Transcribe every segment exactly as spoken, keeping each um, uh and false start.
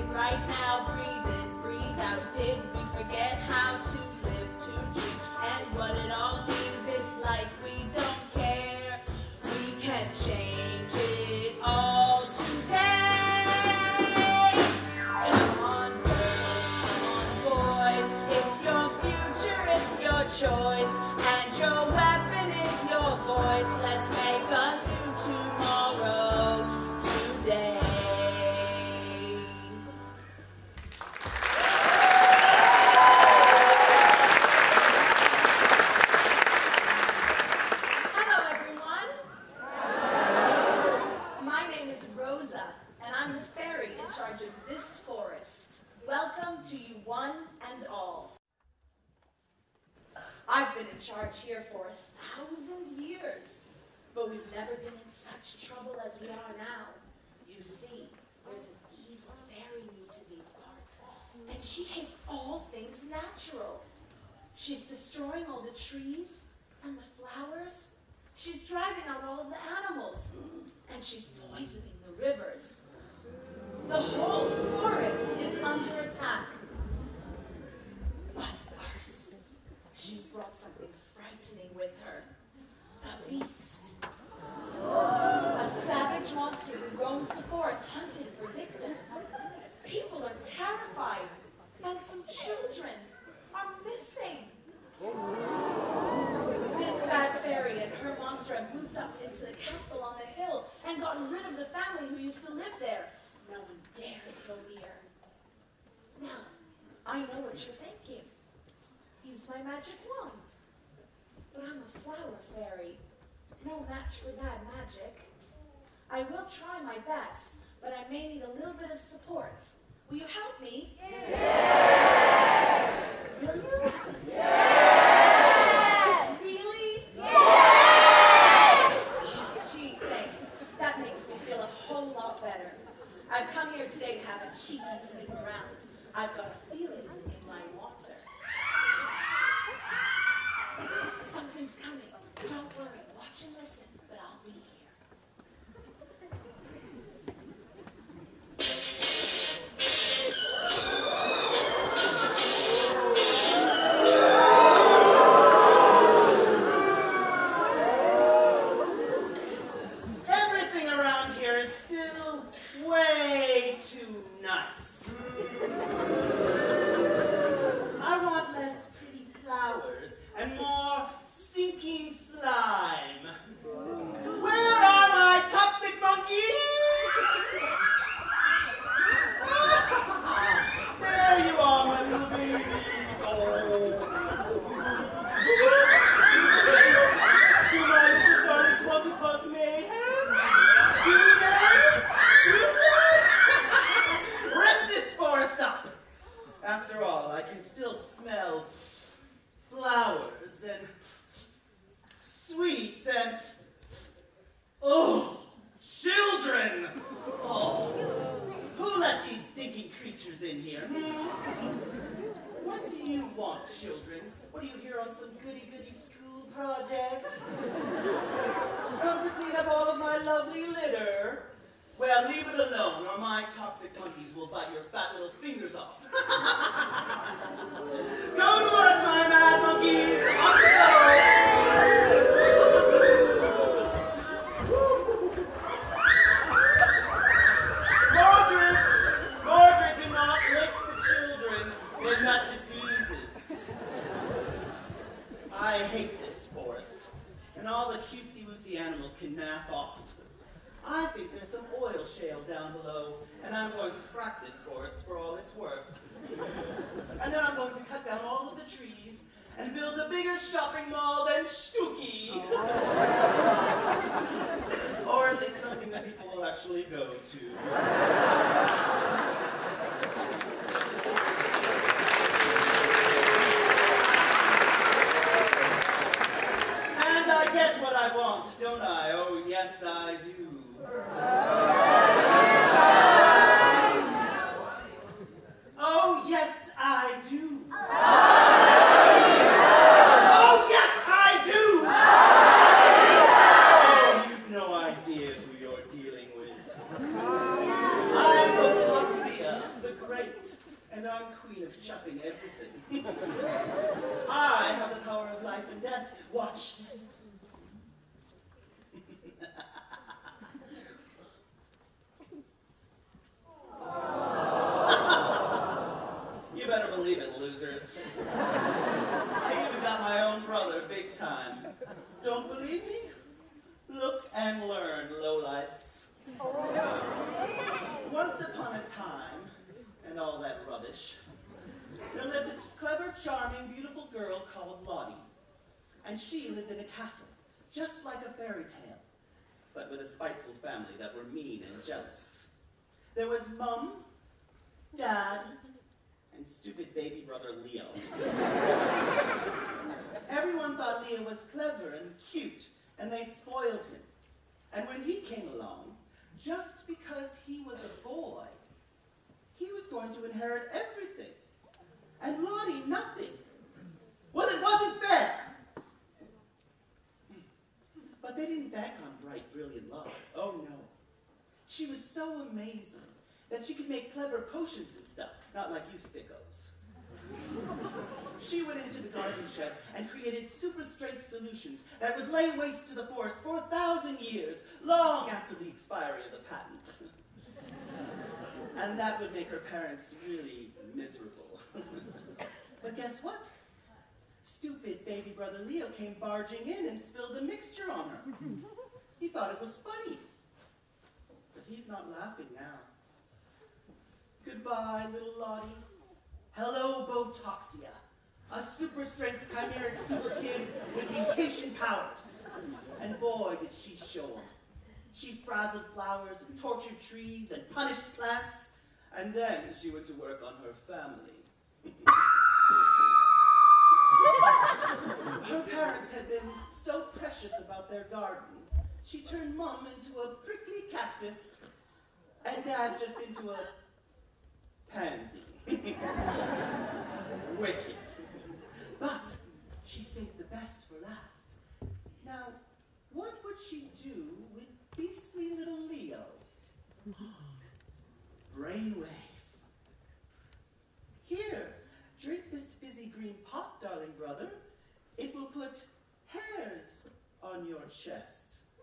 breathing right now, breathe in, breathe out. Did we forget how to live, to dream, and what it all means? It's like we don't care. We can change it all today. Come on, girls, come on, boys. It's your future, it's your choice, and your weapon is your voice. Let's make a new tomorrow today. Hello, everyone. My name is Rosa, and I'm the fairy in charge of this forest. Welcome to you one and all. I've been in charge here for a thousand years, but we've never been in such trouble as we are now. You see, there's an evil fairy new to these parts, and she hates all things natural. She's destroying all the trees and the flowers. She's driving out all of the animals, and she's poisoning the rivers. The whole forest is under attack. But worse, she's brought something frightening with her. The beast. A savage monster who roams the forest hunting for victims. People are terrified, and some children are missing. This bad fairy and her monster have moved up into the castle on the hill and gotten rid of the family who used to live there. No one dares go near. Now, I know what you're thinking. Use my magic wand. But I'm a flower fairy. No match for that magic. I will try my best, but I may need a little bit of support. Will you help me? Yes! Will you? Yes! Really? Yes! Gee, thanks. That makes me feel a whole lot better. I've come here today to have a cheeky snoop around. I've got a feeling in my water. Something's coming. Don't worry. Watch and listen, but I'll be here. Everything around here is still way too nice. I want less pretty flowers and more stinking slime. Where are my toxic monkeys? There you are, my little babies. Oh. Do my little darlings want to cause mayhem? Do they? Do they? Rip this forest up. After all, I can still smell flowers and sweets and, oh, children! Oh, who let these stinking creatures in here? Hmm? What do you want, children? What, are you here on some goody-goody school project? Come to clean up all of my lovely litter? Well, leave it alone, or my toxic monkeys will bite your fat little fingers off. Go to work, my mad monkeys! Off you go! Mordred! Mordred, do not lick the children. They've got diseases. I hate this forest, and all the cutesy-wootsy animals can naff off. I think there's some oil shale down below, and I'm going to crack this forest for all it's worth. And then I'm going to cut down all of the trees and build a bigger shopping mall than Stooky. Or at least something that people will actually go to. And I get what I want, don't I? Oh, yes, I do. Oh, yes, I do. Oh, yes, I do. Oh, you've no idea who you're dealing with. I and I'm queen of chuffing everything. I have the power of life and death. Watch this. You better believe it, losers. I even got my own brother, big time. Don't believe me? Look and learn, lowlifes. Once upon a time, and all that rubbish, there lived a clever, charming, beautiful girl called Lottie. And she lived in a castle, just like a fairy tale, but with a spiteful family that were mean and jealous. There was Mum, Dad, and stupid baby brother Leo. Everyone thought Leo was clever and cute, and they spoiled him. And when he came along, just because he was a boy, he was going to inherit everything. And Lottie, nothing. Well, it wasn't fair. But they didn't bank on bright, brilliant Lottie. Oh, no. She was so amazing that she could make clever potions and stuff, not like you thickos. She went into the garden shed and created super-strength solutions that would lay waste to the forest for a thousand years, long after the expiry of the patent. And that would make her parents really miserable. But guess what? Stupid baby brother Leo came barging in and spilled the mixture on her. He thought it was funny. But he's not laughing now. Goodbye, little Lottie. Hello, Botoxia, a super-strength chimeric super kid with mutation powers. And boy, did she show 'em. She frazzled flowers and tortured trees and punished plants, and then she went to work on her family. Her parents had been so precious about their garden, she turned Mum into a prickly cactus, and Dad just into a pansy. Wicked. But she saved the best for last. Now, what would she do with beastly little Leo? Brainwave. Here, drink this fizzy green pop, darling brother. It will put hairs on your chest.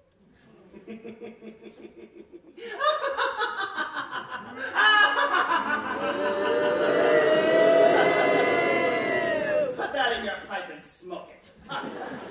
Put that in your pipe and smoke it. Bravo!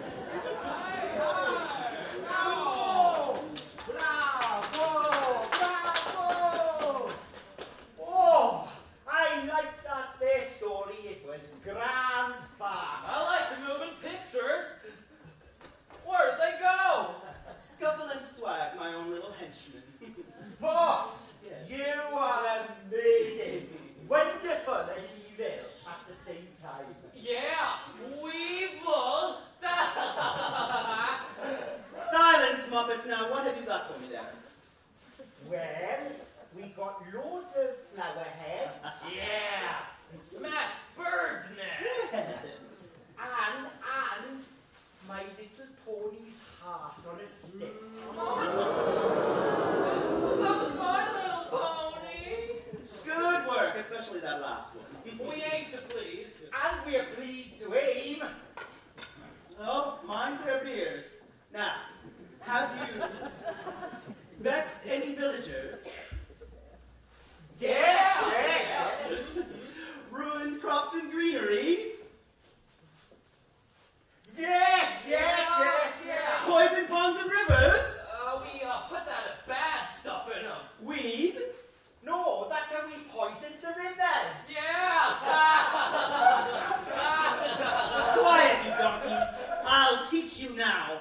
Bravo! Bravo! Oh, I like that there story. It was grand fast. I like the moving pictures. Where'd they go? Scuffle and Swag, my own little henchman. Boss, Yes. you are amazing. Wonderful and evil at the same time. Yeah, weevil. Silence, Muppets. Now, what have you got for me there? Well, we got loads of flower heads. Yeah, and smash birds' nests. Yes. And, and my little pony's heart on a stick. That was my little pony. Good work, especially that last one. We aim to please. And we're pleased to aim. Oh, mind their beers. Now, have you vexed any villagers? Yes, Yeah, yes, yeah. yes. Ruined crops and greenery? Yes, yes, Yeah, yes, yes. yeah. Poison ponds and rivers? Uh, we uh, put that bad stuff in them. Weed? No, that's how we poisoned the rivers. Yeah. Quiet, you donkeys. I'll teach you now.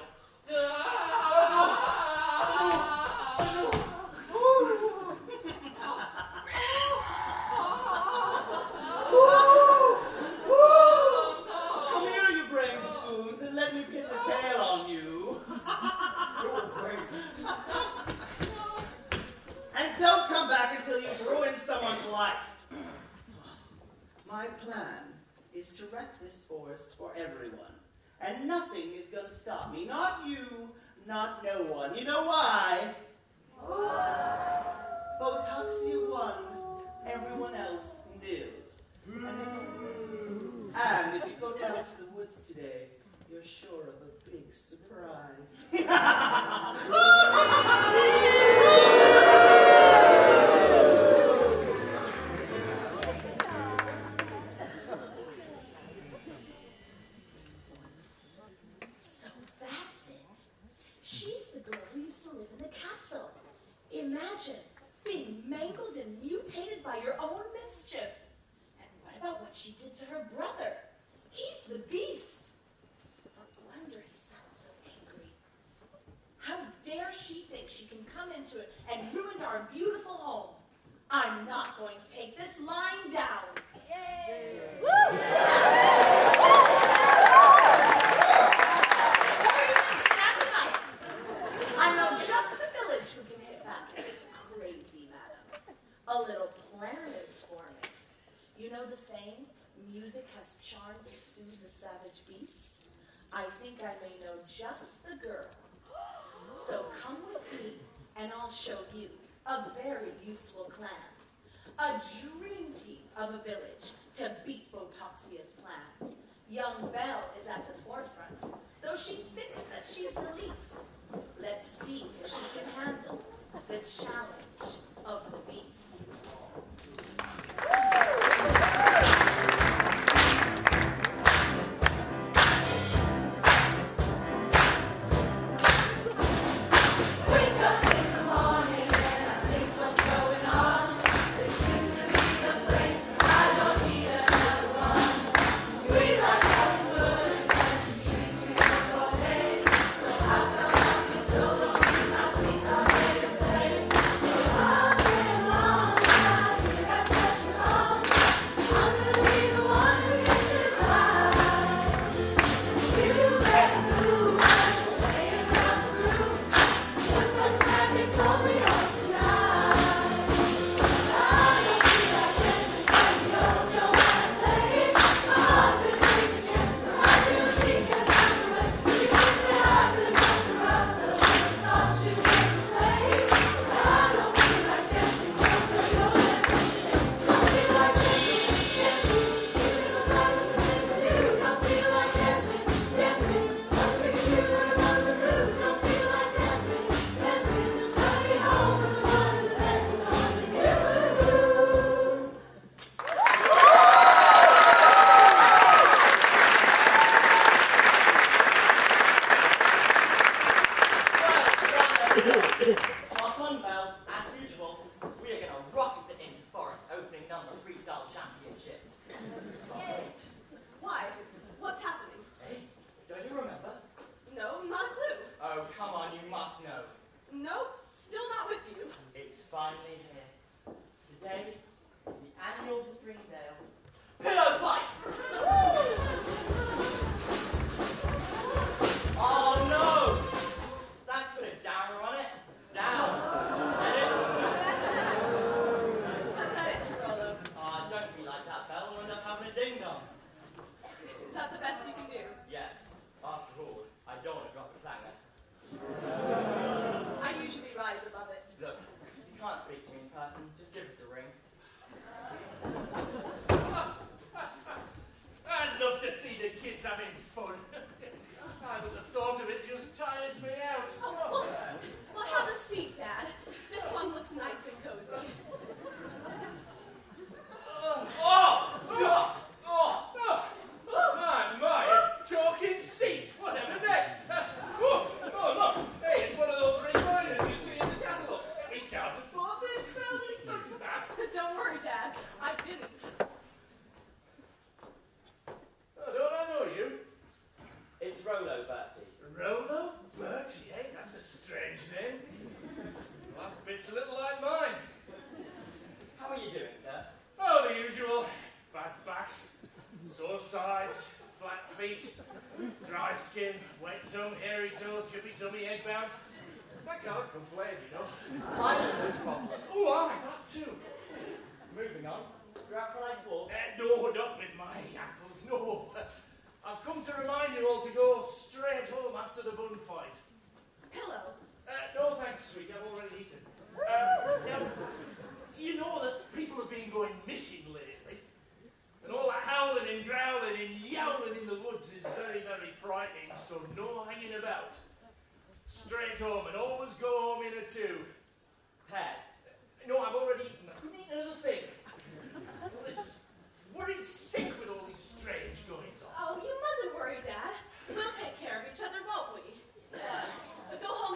Come here, you brave buffoons, and let me pin the tail on you. And don't come back until you've ruined someone's life. My plan is to wreck this forest for everyone. And nothing is going to stop me. Not you, not no one. You know why? Botoxia won, everyone else nil. by your own mischief. And what about what she did to her brother? He's the beast. No wonder he sounds so angry. How dare she think she can come into it and ruin our beautiful home? I'm not going to take this lying down. Yay! Woo! I know just the village who can hit back at this crazy madam. A little plan is forming. You know the saying, music has charm to soothe the savage beast? I think I may know just the girl. So come with me, and I'll show you a very useful clan. A dream team of a village to beat Botoxia's plan. Young Belle is at the forefront, though she thinks that she's the least. Let's see if she can handle the challenge of the beast.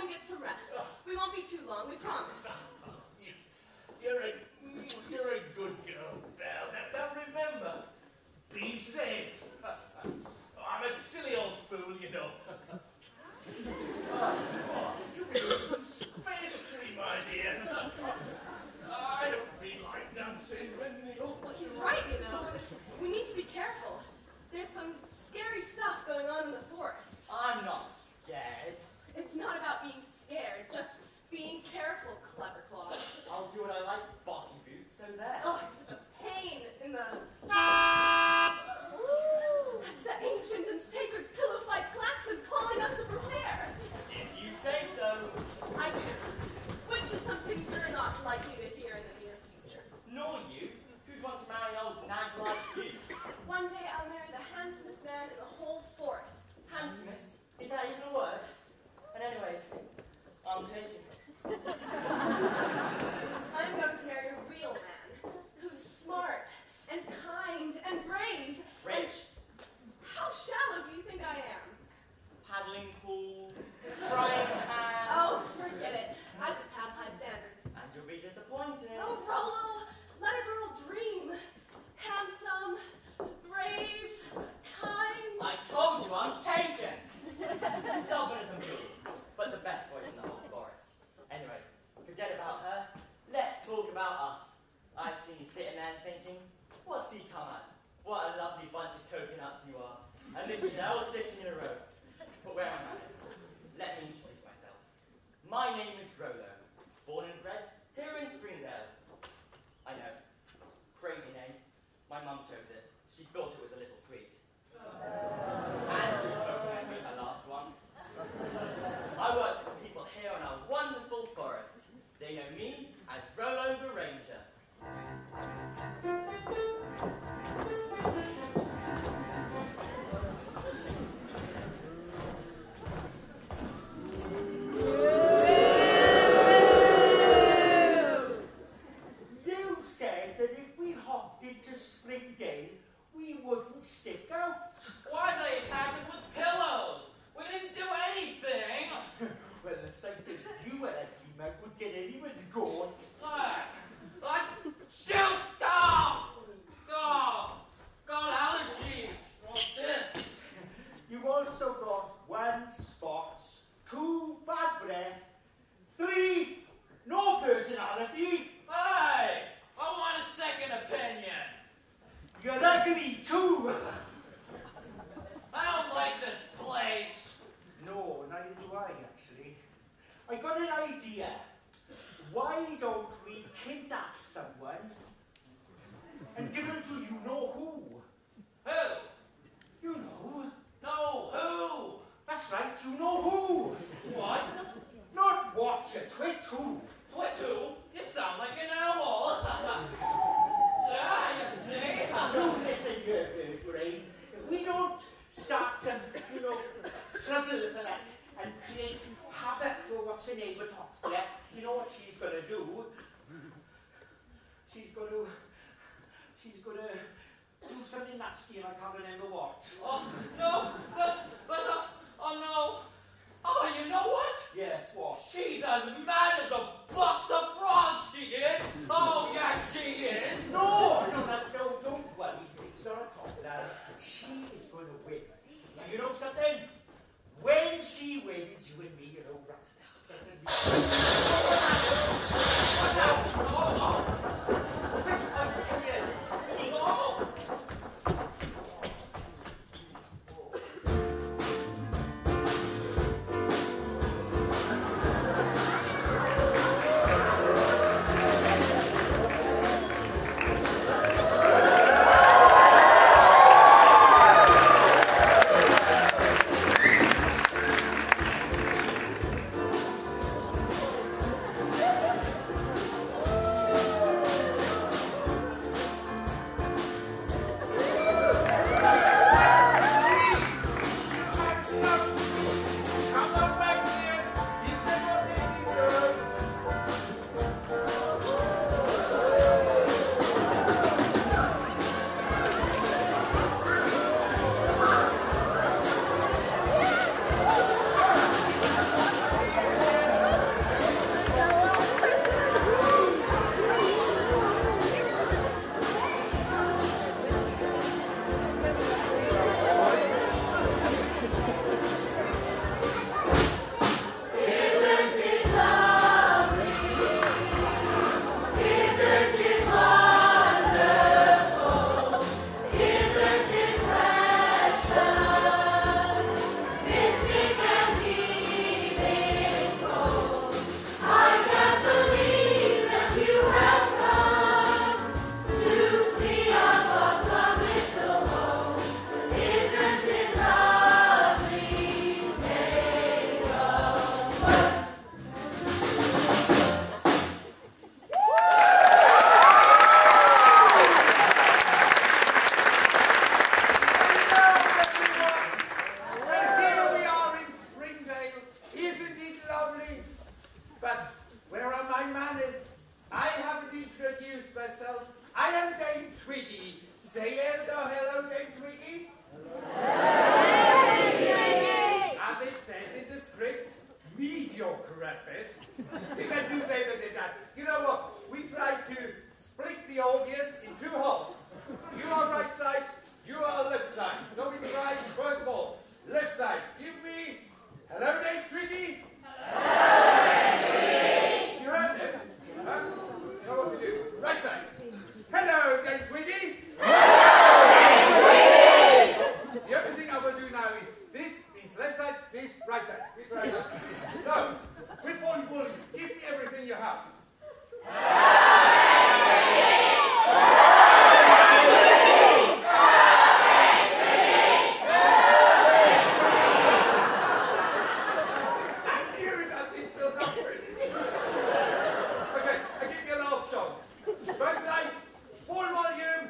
You're a, you're a good Well, he's right, you know. We need to be careful. There's some scary stuff going on in the forest. I'm not scared. It's not about being scared, just being careful, Clever Claw. I'll do what I like, bossy boots, so there. Oh, I'm such a pain in the... That's the ancient and sacred pillow fight klaxon calling us to prepare. If you say so. I do. Which is something you're not likely to hear in the near future. Nor you. Who'd want to marry an old nag like you? One day I'll marry the handsomest man in the whole forest. Handsomest? Is that even a word? And anyways, I'm taken. I'm going to marry a real man who's smart and kind and brave. Rich. And how shallow do you think I am? Paddling pool, frying pan. Oh, forget it. I just have high standards. And you'll be disappointed. Oh, Rollo, let a girl dream. Handsome, brave, kind. I told you I'm taken. Stubborn as a mule, but the best voice in the whole forest. Anyway, forget about her. Let's talk about us. I've seen you sitting there thinking, what's he come as? What a lovely bunch of coconuts you are. And look at you all sitting in a row. But where am I? Let me introduce myself. My name is Rollo, born and bred here in Springdale. I know, crazy name. My mum chose it. She thought it was a little sweet. And she was hoping I'd be her last one. I work for people here in our wonderful forest. They know me as Rollo the Ranger. You said that if we hopped into Springdale, we wouldn't stick out. Why'd they attack us with pillows? We didn't do anything. Well, the sight that you were at came out would get anyone's goat. Ah, like, shoot! Oh! Oh! Got allergies. What's this? You also got one spots, two bad breath, three no personality. Hey! I want a second opinion. You're ugly too. I don't like this place. No, neither do I actually. I got an idea. Why don't we kidnap someone and give them to you know who? Who? You know. No, who? That's right, you know who. What? Not what, you twit who. What who? You sound like an owl. Yeah, you see? You listen here, bird brain. If we don't start some, you know, trouble for that and create havoc for what's her neighbour talks there, you know what she's going to do? She's going to, she's going to do something nasty and I can't remember what. Oh, no, but, but, uh, oh no. Oh, you know what? Yes, what? She's as mad as a box of frogs, she is. Oh, yes, she is. No, no, no, no, don't worry. It's not a talk that. She is going to win. Now, you know something? When she wins, you and me, you know, What's out? Oh, oh. come here. Oh. Dame Twiggy. Say hello, hello, Dame Twiggy. As it says in the script, mediocre at best. You can do better than that. You know what? We try to split the audience in two halves. You are right side, you are left side. So we try, first of all, left side. Give me, hello, Dame Twiggy. Hello, you heard them? Huh? You know what to do. Right side. Hello, Dame Twiggy. The only thing I will do now is this means left side, this right side. This right side. So, with Bully Bully, give me everything you have. I knew that this will happen. Okay, I give you a last chance. Both lights, full volume.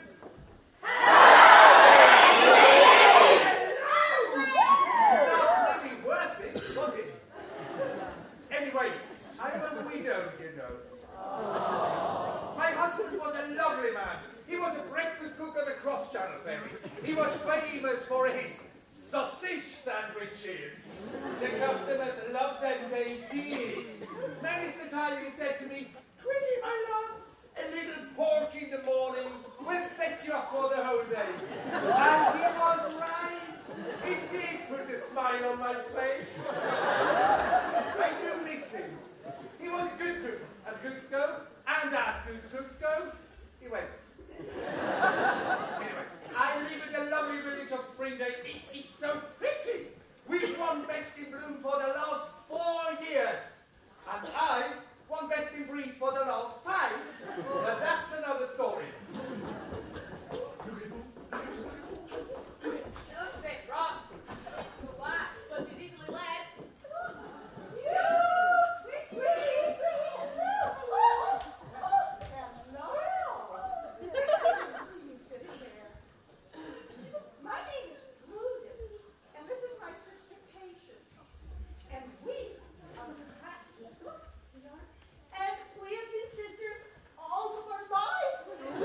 Not really worth it, was it? Anyway, I'm a widow, you know. My husband was a lovely man. He was a breakfast cook on the Cross Channel ferry. He was famous for his sausage sandwiches. The customers loved them, they did. Many a time he said to me, Twiggy, my love, a little pork in the morning will set you up for the whole day. And he was right. It did put a smile on my face. I do miss him. He was a good cook, as cooks go, and as good cooks go. He went. Anyway, I live in the lovely village of Springdale. It is so pretty. We've won Best in Bloom for the last four years. And I won Best in Breed for the last five. But that's another story. She looks a bit rough. Why? But she's easily led. My name is Prudence, and this is my sister Patience. And we are the Hats. And we have been sisters all of our lives.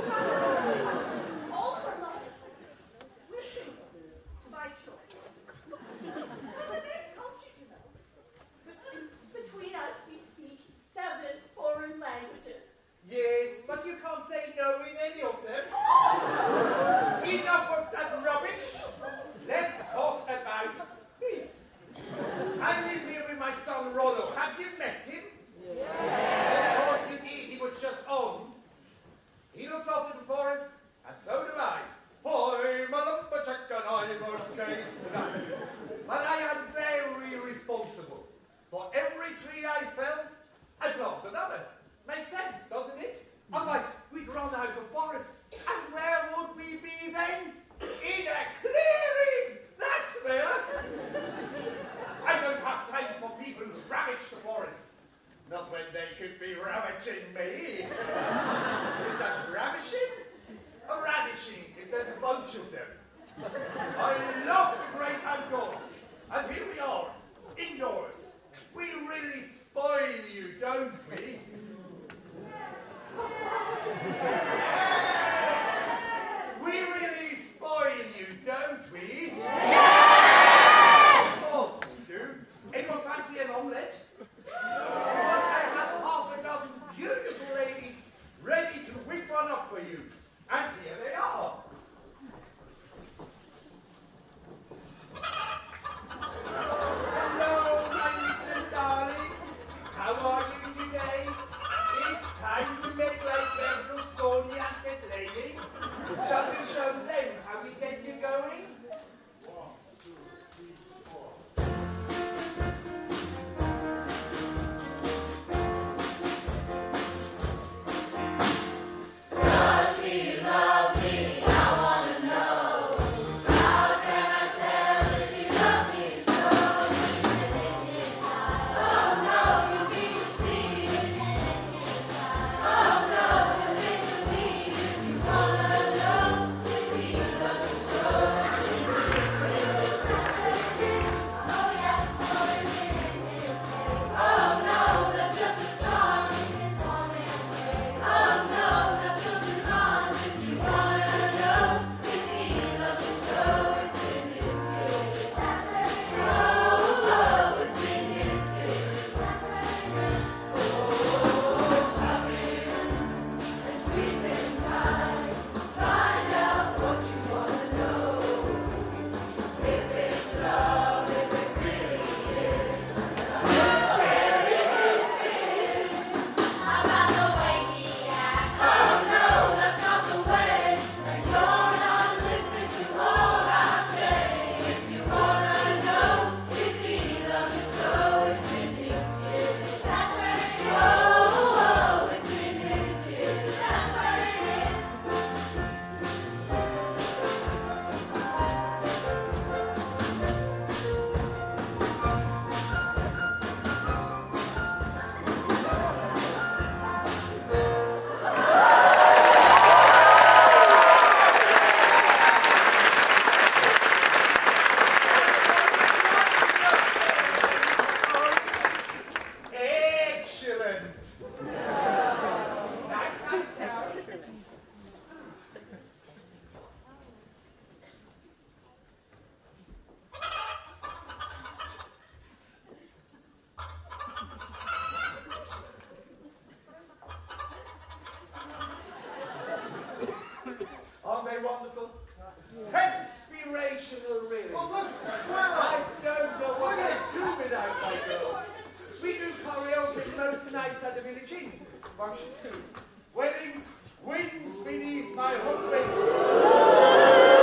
All of our lives. We're single, by choice. And there's culture, you know. But between us, we speak seven foreign languages. Yes, but you can't say no in any of them. Enough of that rubbish. Let's talk about me. I live here with my son Rollo. Have you met him? Yes. Of course you did. He was just on. He looks after the forest, and so do I. I'm a lumberjack and I'm okay. But I am very responsible. For every tree I fell, I plant another. Makes sense, doesn't it? Otherwise, we'd run out of forest. And where would we be then? In a clearing! That's where! I don't have time for people who ravage the forest. Not when they could be ravaging me. Is that ravishing? Or radishing, if there's a bunch of them. I love the great outdoors. And here we are, indoors. We really spoil you, don't we? We really spoil you, don't we? Yes! Of course we do. Anyone fancy an omelette? Because I have half a dozen beautiful ladies ready to whip one up for you. And here they are. they wonderful? Inspirational, really. Oh, look, I don't know what I'd do without my girls. We do karaoke most nights at the village inn. Functions too. Weddings, winds beneath my hook wing.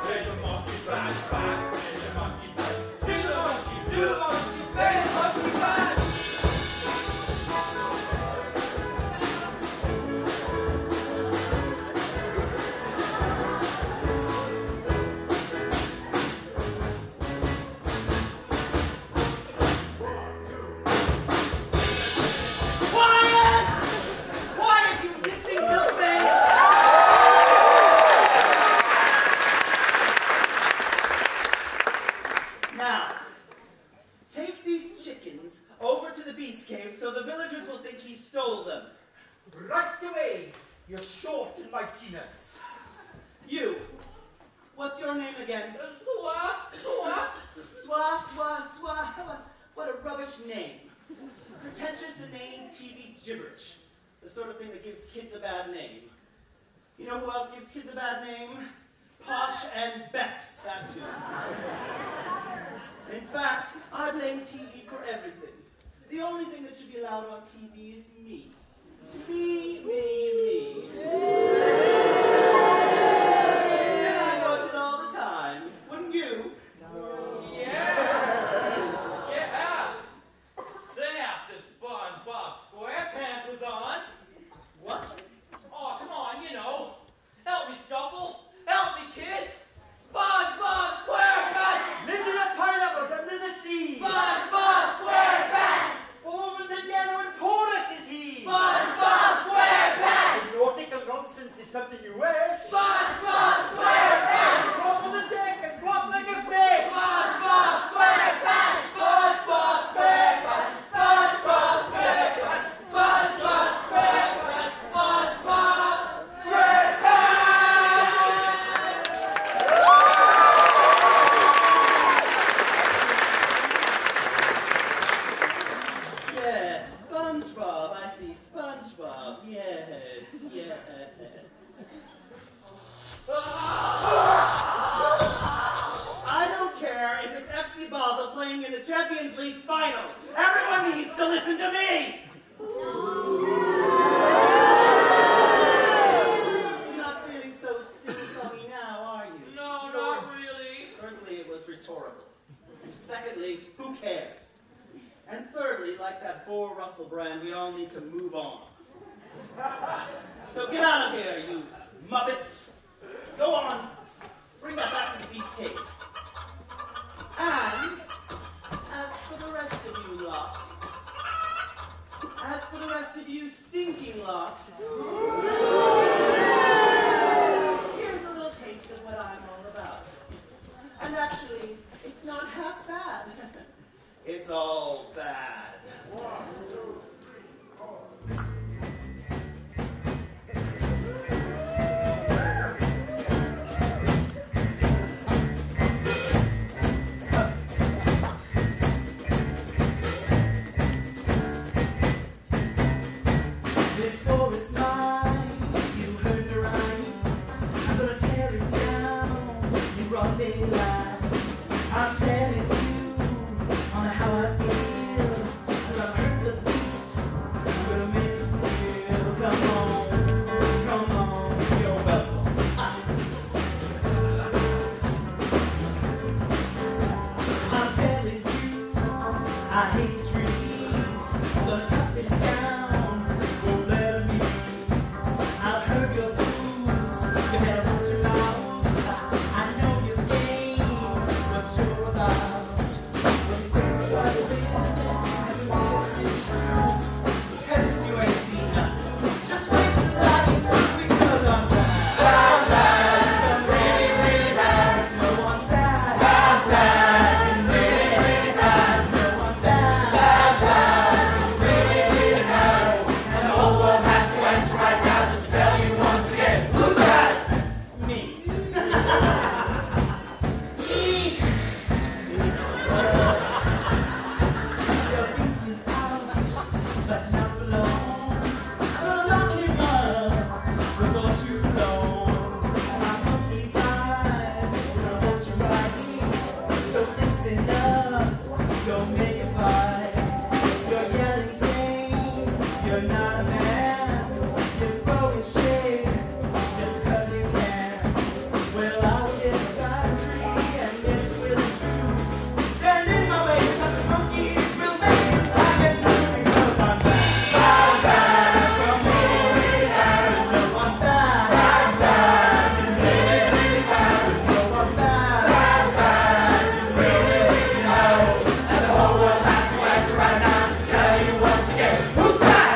Back, back, back. See the monkey, do the monkey, play the monkey back. You. What's your name again? Swat, swat. Swa, swa, swa. What a rubbish name. Pretentious, inane, T V gibberish. The sort of thing that gives kids a bad name. You know who else gives kids a bad name? Posh and Bex, that's who. In fact, I blame T V for everything. The only thing that should be allowed on T V is me. Me, me, me. And I watch it all the time. Wouldn't you? Yeah. Yeah. Except if SpongeBob SquarePants was on. What? Oh, come on, you know. Help me, Scuffle. Help me, kid. SpongeBob SquarePants. Lives in a pineapple under the sea. SpongeBob SquarePants. Over the yellow and porous is he. SpongeBob SquarePants. Nautical nonsense is something you wish. SpongeBob SquarePants. Drop on the deck and flop like a fish. SpongeBob SquarePants. SpongeBob SquarePants. SpongeBob SquarePants. SpongeBob SquarePants. SpongeBob SquarePants. Yes, SpongeBob. I see SpongeBob. Yes, yes. I don't care if it's F C Basel playing in the Champions League final. Everyone needs to listen to me. You're not feeling so sing-songy now, are you? No, not really. Firstly, it was rhetorical. And secondly, who cares? And thirdly, like that Boar Russell brand, we all need to move on. So get out of here, you muppets. Go on. Bring that back to the Beast Cave. And as for the rest of you lot, as for the rest of you stinking lot, here's a little taste of what I'm all about. And actually, it's not half bad. It's all bad. This forest line, you heard me right. I'm gonna tear it down in broad daylight. I'm telling you on how I feel. Cause I've heard the beast. I'm gonna make it still. Come on, come on, you're welcome. I'm telling you, I hate trees. I'm gonna cut it down. Won't let 'em be. I've heard your blues. You better watch your mouth. I know your game. What you're about. When you say what it is, it's true. 'Cause you ain't seen nothing. Just wait till I get because I'm bad. I'm bad. Really, really bad. No one's bad. I'm bad. Really, really bad. No one's bad. I'm bad. Really, really bad. And the whole world has to answer right now just to tell you once again. Who's bad? Me. The beast is out, but not for long. We'll lock him up before too long. My monkey's eyes will watch you right. So listen up, don't make it fight. You're yelling stain, you're not a man. You're throwing shade just 'cause you can. Well, I will get a battery and it's really true. Stand in my way, 'cause the monkeys will make you cry and blue because I'm bad. I'm bad. From really, really bad. No one's bad. I'm bad. Really, really bad. No one's bad. I'm bad. Really, really bad. And the whole world has to answer right now to tell you once again. Who's bad?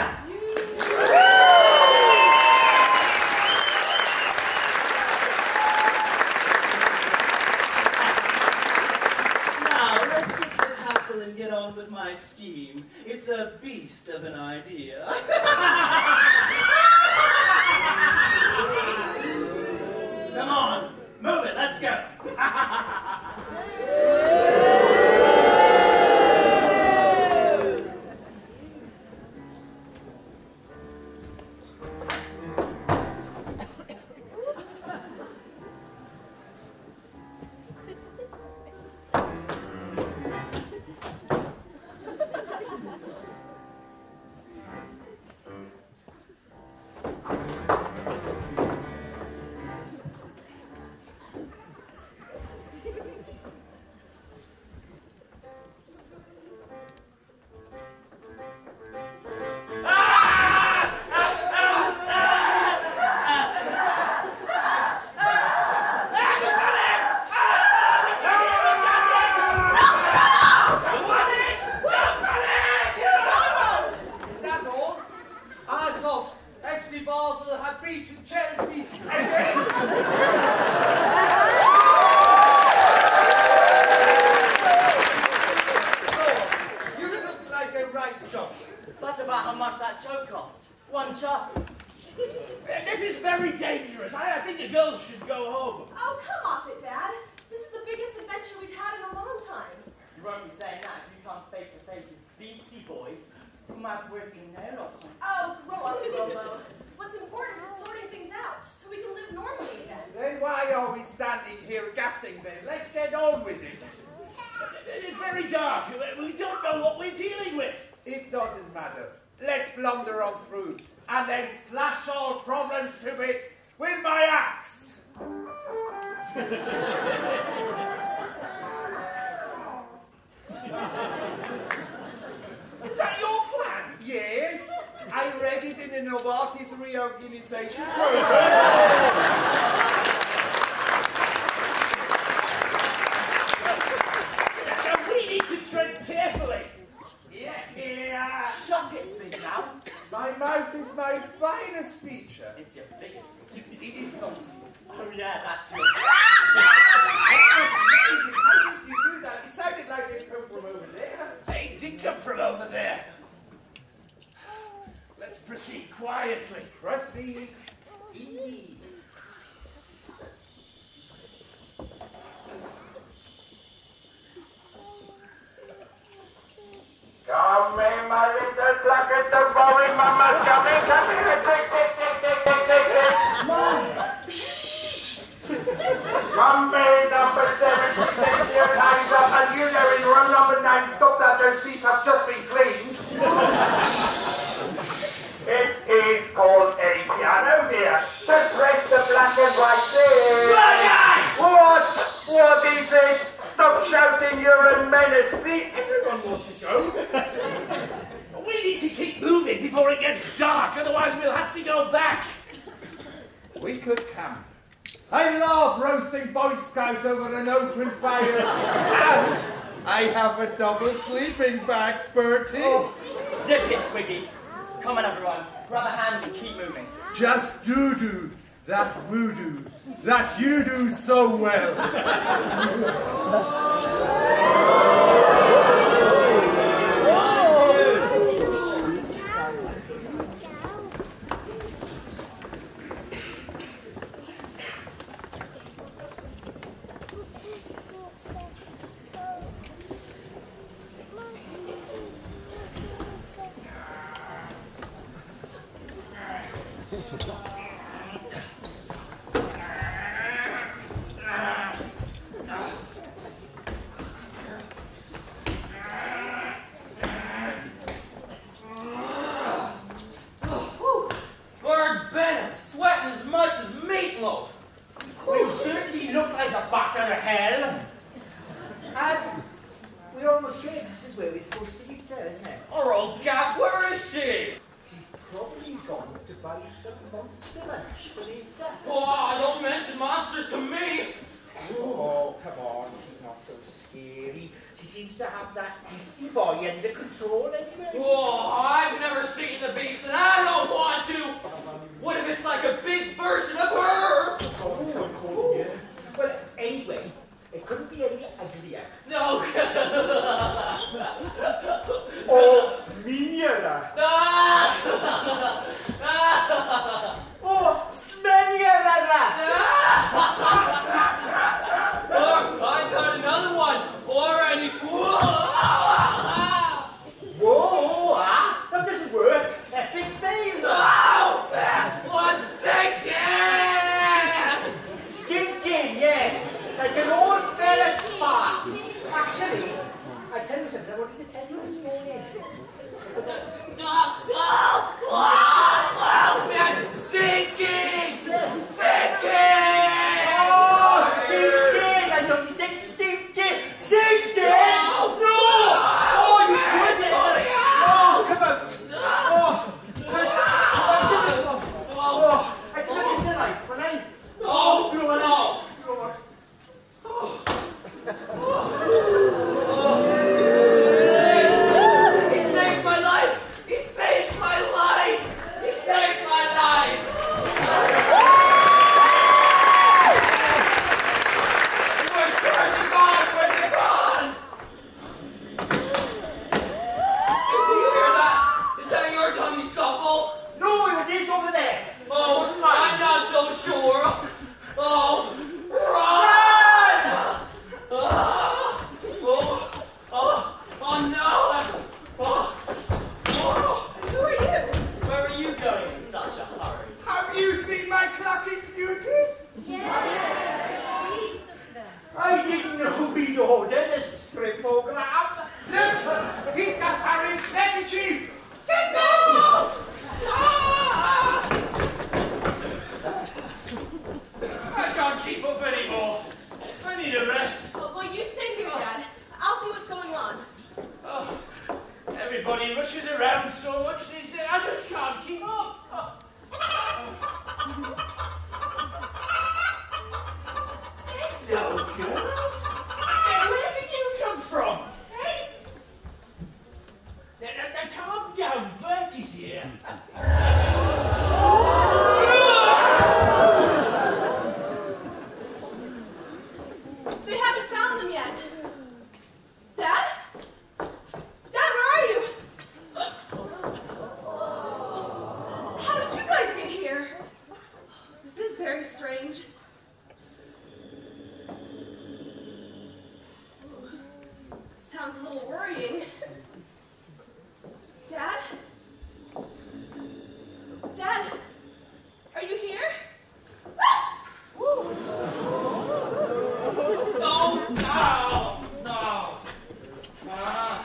Now, let's get to the castle and get on with my scheme. It's a beast of an idea. Come on, move it, let's go. Double sleeping bag, Bertie. Oh, zip it, Twiggy. Come on, everyone. Grab a hand and keep moving. Just do-do that voodoo that you do so well. Oh, smellier than that! No! No! Ah.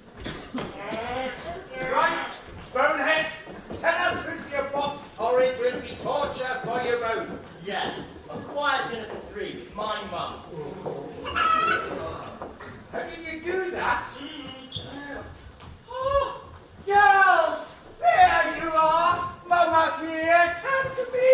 Right, boneheads, tell us who's your boss, or it will be torture for you both. Yeah, a quiet dinner for three with my mum. How did you do that? Oh, girls, there you are. Mama's here. Come to me.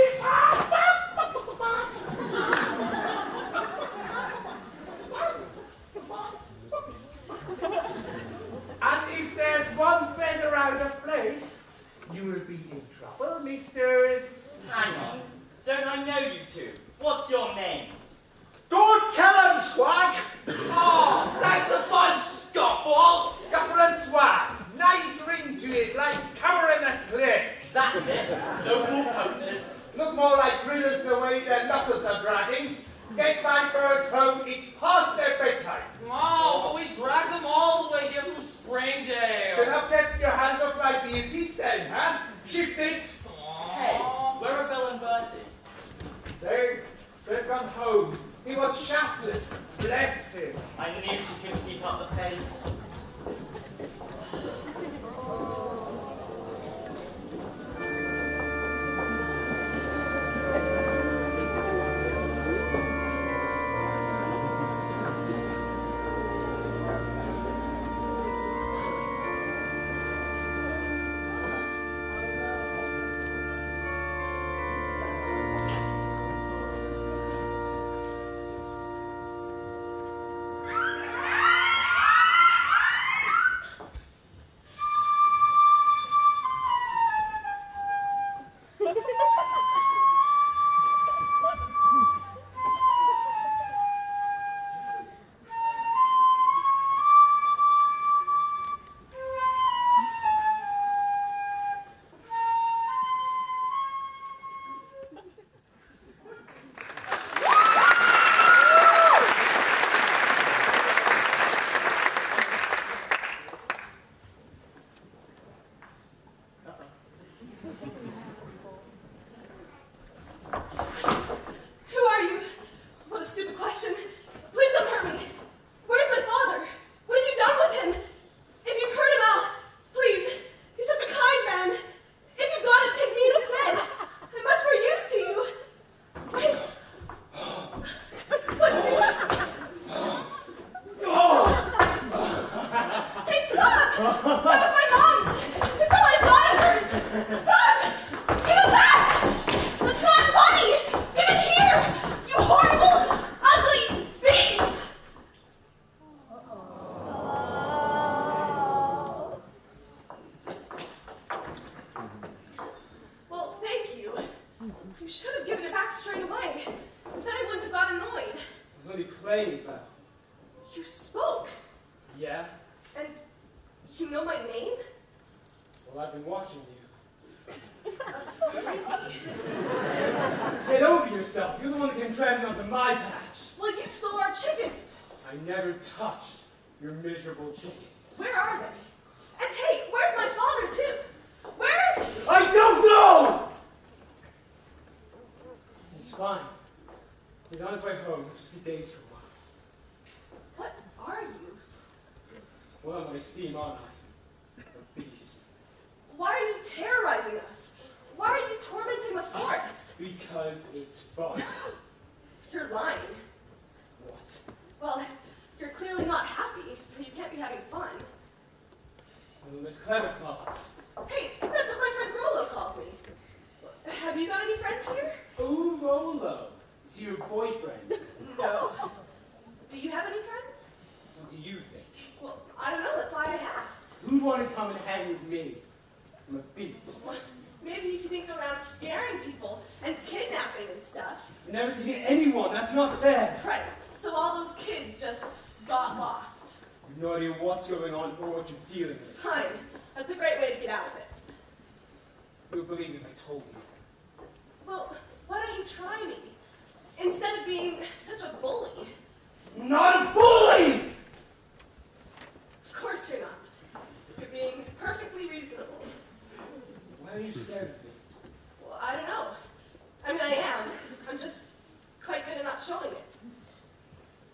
And if there's one feather out of place, you will be in trouble, misters. Hang on, don't I know you two? What's your names? Don't tell them, swag! Oh, that's a bunch, scuffle! Scuffle and swag. Nice ring to it, like Cameron and Click. That's it, local poachers. Look more like critters the way their knuckles are dragging. Get my birds home, it's past their bedtime. Oh, but we dragged them all the way here from Springdale. Should have kept your hands off my beauties then, huh? Shift it. Hey, where are Bill and Bertie? They, they've gone home. He was shafted. Bless him. I knew she couldn't keep up the pace.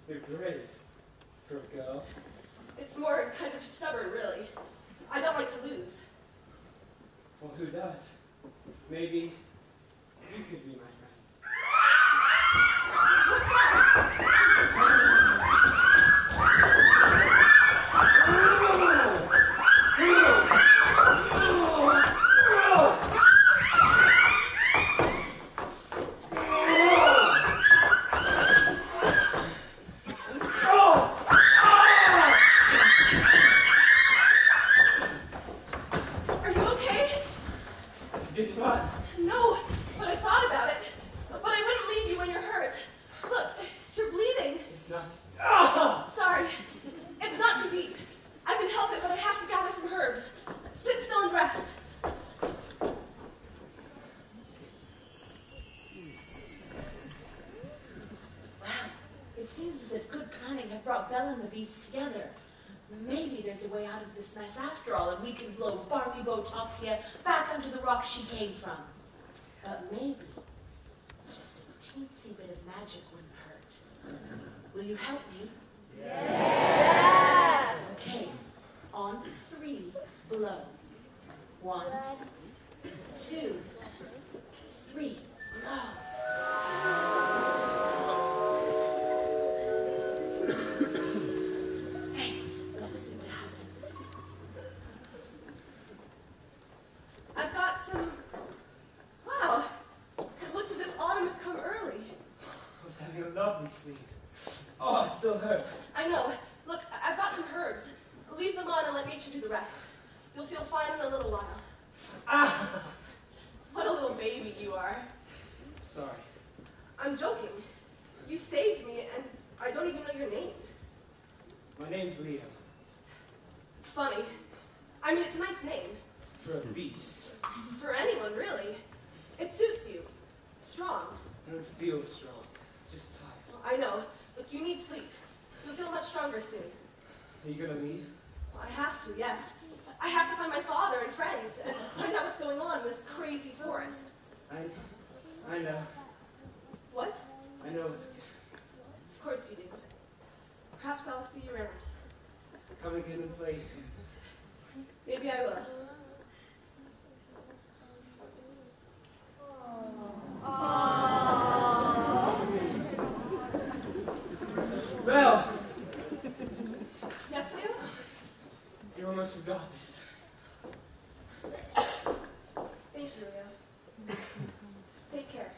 You're brave for a girl. It's more kind of stubborn, really. I don't like to lose. Well, who does? Maybe you could be my friend. What's that? Are you okay? Didn't run. No, but I thought about it. But I wouldn't leave you when you're hurt. Look, you're bleeding. It's not. Ah! Sorry. It's not too deep. I can help it, but I have to gather some herbs. Sit still and rest. Wow. It seems as if good planning have brought Belle and the Beast together. Maybe there's a way out of this mess after all, and we can blow Barbie Botoxia back onto the rock she came from. But maybe just a teensy bit of magic wouldn't hurt. Will you help me? Yes! Okay. On three, blow. One, two, three, blow. Thanks. Let's see what happens. I've got some. Wow. It looks as if autumn has come early. I was having a lovely sleep. Oh, it still hurts. I know. Look, I- I've got some herbs. Leave them on and let nature do the rest. You'll feel fine in a little while. Ah! What a little baby you are. Sorry. I'm joking. You saved me, and I don't even know your name. My name's Liam. It's funny. I mean, it's a nice name. For a beast. For anyone, really. It suits you. Strong. I don't feel strong. Just tired. Well, I know. Look, you need sleep. You'll feel much stronger soon. Are you gonna leave? Well, I have to, yes. I have to find my father and friends and find out what's going on in this crazy forest. I... I know. What? I know it's... Of course you do. Perhaps I'll see you around. Come again and play soon. Maybe I will. Belle! Yes, Leo? You almost forgot this. Thank you, Leo. Take care.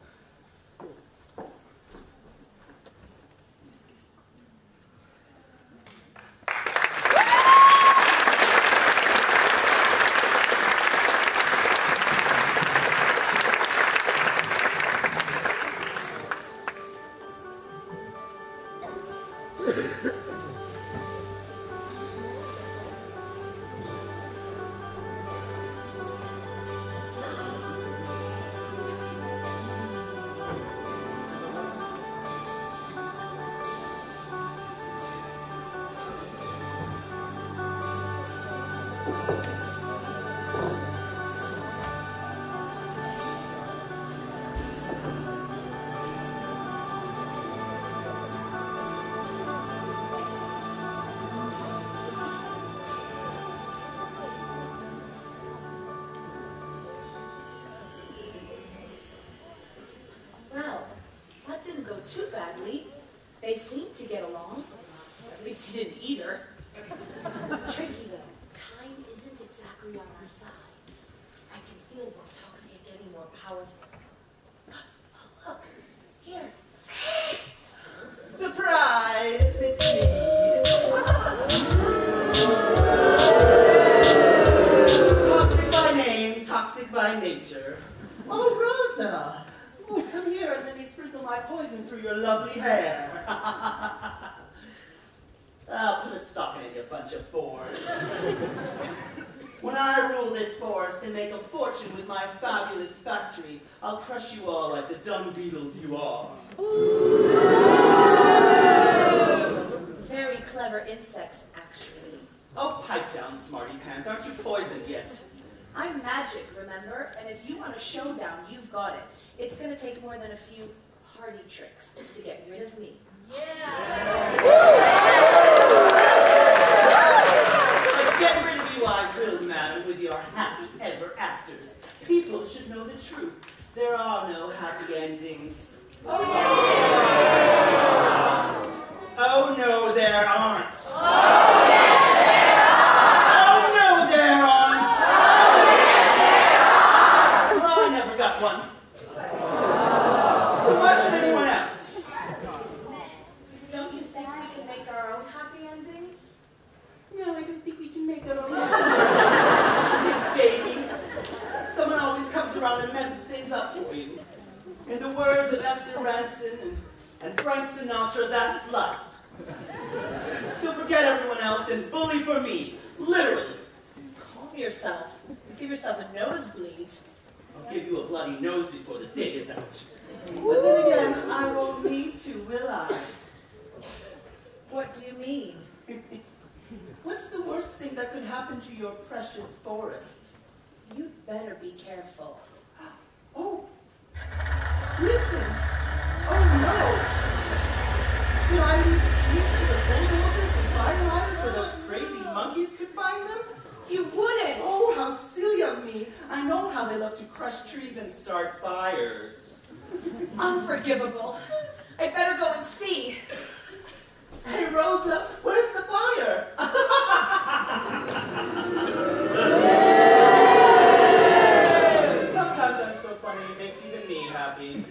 Well, that didn't go too badly. They seemed to get along. At least he didn't eat her. Tricky though. Time isn't exactly on our side. I can feel Botoxia getting more powerful. Oh, look. Here. Surprise! It's me. Toxic by name, toxic by nature. Oh, Rosa! Oh, come here and let me sprinkle my poison through your lovely hair. I'll put a sock in it, you bunch of bores. When I rule this forest and make a fortune with my fabulous factory, I'll crush you all like the dung beetles you are. Very clever insects, actually. Oh, pipe down, smarty pants. Aren't you poisoned yet? I'm magic, remember? And if you want a showdown, you've got it. It's going to take more than a few party tricks to get rid of me. Yeah! Frank Sinatra, that's life. So forget everyone else and bully for me, literally. Calm yourself. Give yourself a nosebleed. I'll give you a bloody nose before the dig is out. But then again, I won't need to, will I? What do you mean? What's the worst thing that could happen to your precious forest? You'd better be careful. Oh, listen. Oh no. Did I leave keys to the bulldozers and firefighters where those crazy monkeys could find them? You wouldn't! Oh, how silly of me. I know how they love to crush trees and start fires. Unforgivable. I'd better go and see. Hey, Rosa, where's the fire? Sometimes I'm so funny, it makes even me happy.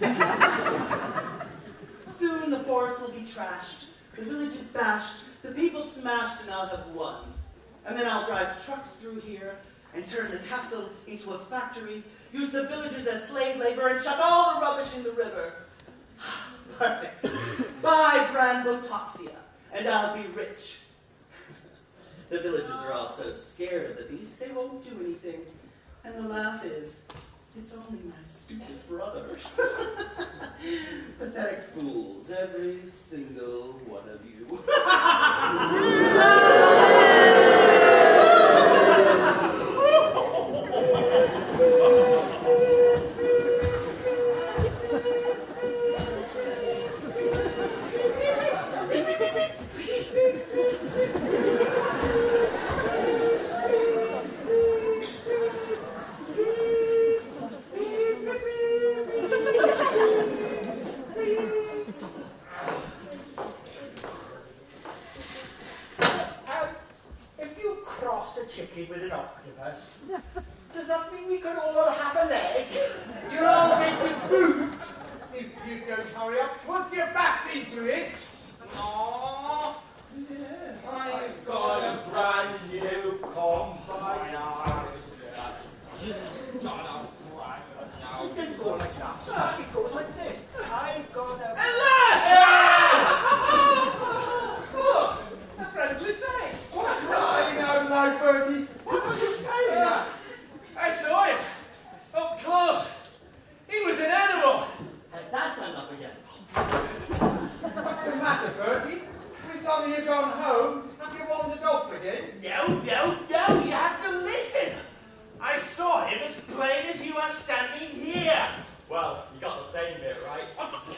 Soon the forest will be trashed, the villages bashed, the people smashed, and I'll have won. And then I'll drive trucks through here and turn the castle into a factory, use the villagers as slave labor, and chuck all the rubbish in the river. Perfect. Buy Brand Botoxia, and I'll be rich. The villagers are all so scared of the beast, they won't do anything. And the laugh is, it's only my stupid brother. Pathetic fools, every single one of you. With an octopus. Does that mean we could all have a leg? You'll all get the boot if you don't hurry up. Put your backs into it. Aww. I've got a brand new combine. It didn't go like that. It goes like this. I've got a... Alas! Oh, a friendly face. What crying out loud, Bertie? What was you saying at? I saw him. Up close. He was an animal. Has that turned up again? What's the matter, Bertie? We thought you had gone home. Have you wandered off again? No, no, no. You have to listen. I saw him as plain as you are standing here. Well, you got the plain bit right.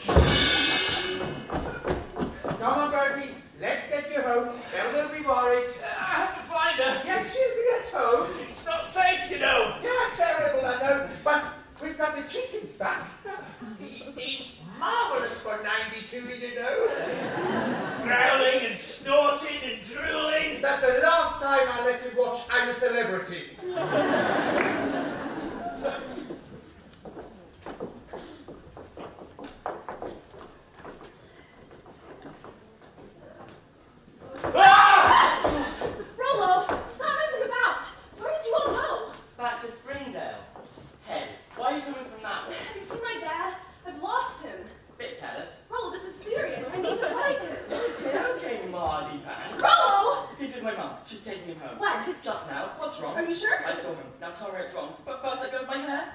Come on, Bertie. Let's get you home. Belle will be worried. Uh, I have to find her. Yes, she'll be at home. It's not safe, you know. Yeah, terrible, I know. But we've got the chickens back. He, he's marvellous for ninety-two, you know. Growling and snorting and drooling. That's the last time I let him watch I'm a Celebrity. Rollo, stop messing about. Where did you all go? Back to Springdale. Hey, why are you coming from that way? Have you seen my dad? I've lost him. Bit careless. Rollo, this is serious. I need to find him. Okay, okay, Mardy Pants. Rollo! He's with my mum. She's taking him home. What? Just now. What's wrong? Are you sure? I saw him. Now tell her it's wrong. But first let go of my hair.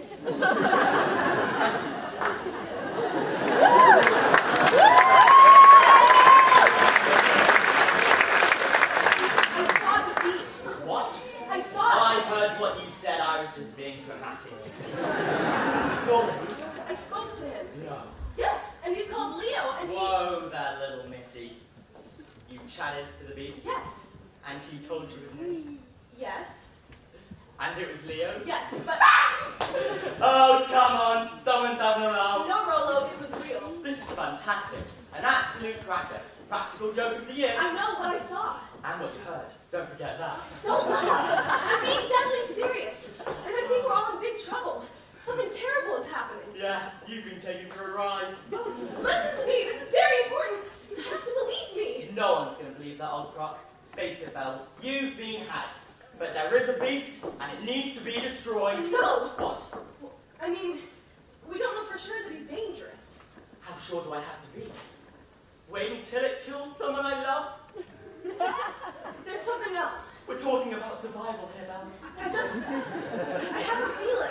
What? I saw I it. heard what you said. I was just being dramatic. You saw the beast? I spoke to him. No. Yes, and he's called Leo, and he... Whoa, that little missy. You chatted to the beast? Yes. And he told you his name? Yes. And it was Leo? Yes, but... Oh, come on. Someone's having a laugh. No, Rollo, it was real. This is fantastic. An absolute cracker. Practical joke of the year. I know what I saw. And what you heard. Don't forget that. Don't laugh. I'm being deadly serious. And I think we're all in big trouble. Something terrible is happening. Yeah, you've been taken for a ride. Listen to me. This is very important. You have to believe me. No one's going to believe that, old crock. Face it, Belle. You've been had. But there is a beast, and it needs to be destroyed. No. What? I mean, we don't know for sure that he's dangerous. How sure do I have to be? Wait until it kills someone I love? There's something else. We're talking about survival here, Belle. I just... I have a feeling.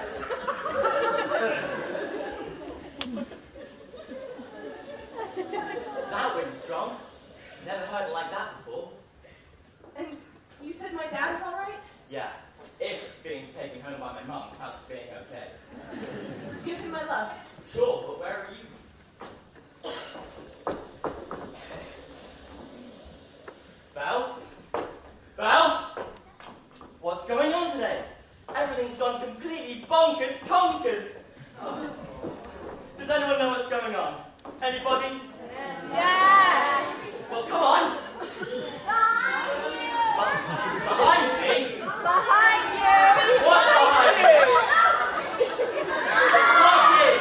That wind's strong. Never heard it like that before. And you said my dad is all right? Yeah, if being taken home by my mum counts as being okay. Give him my love. Sure, but where are you? Belle? Belle? What's going on today? Everything's gone completely bonkers conkers. Does anyone know what's going on? Anybody? Yeah. Well, come on. Behind me? Behind you. What's behind me? What is?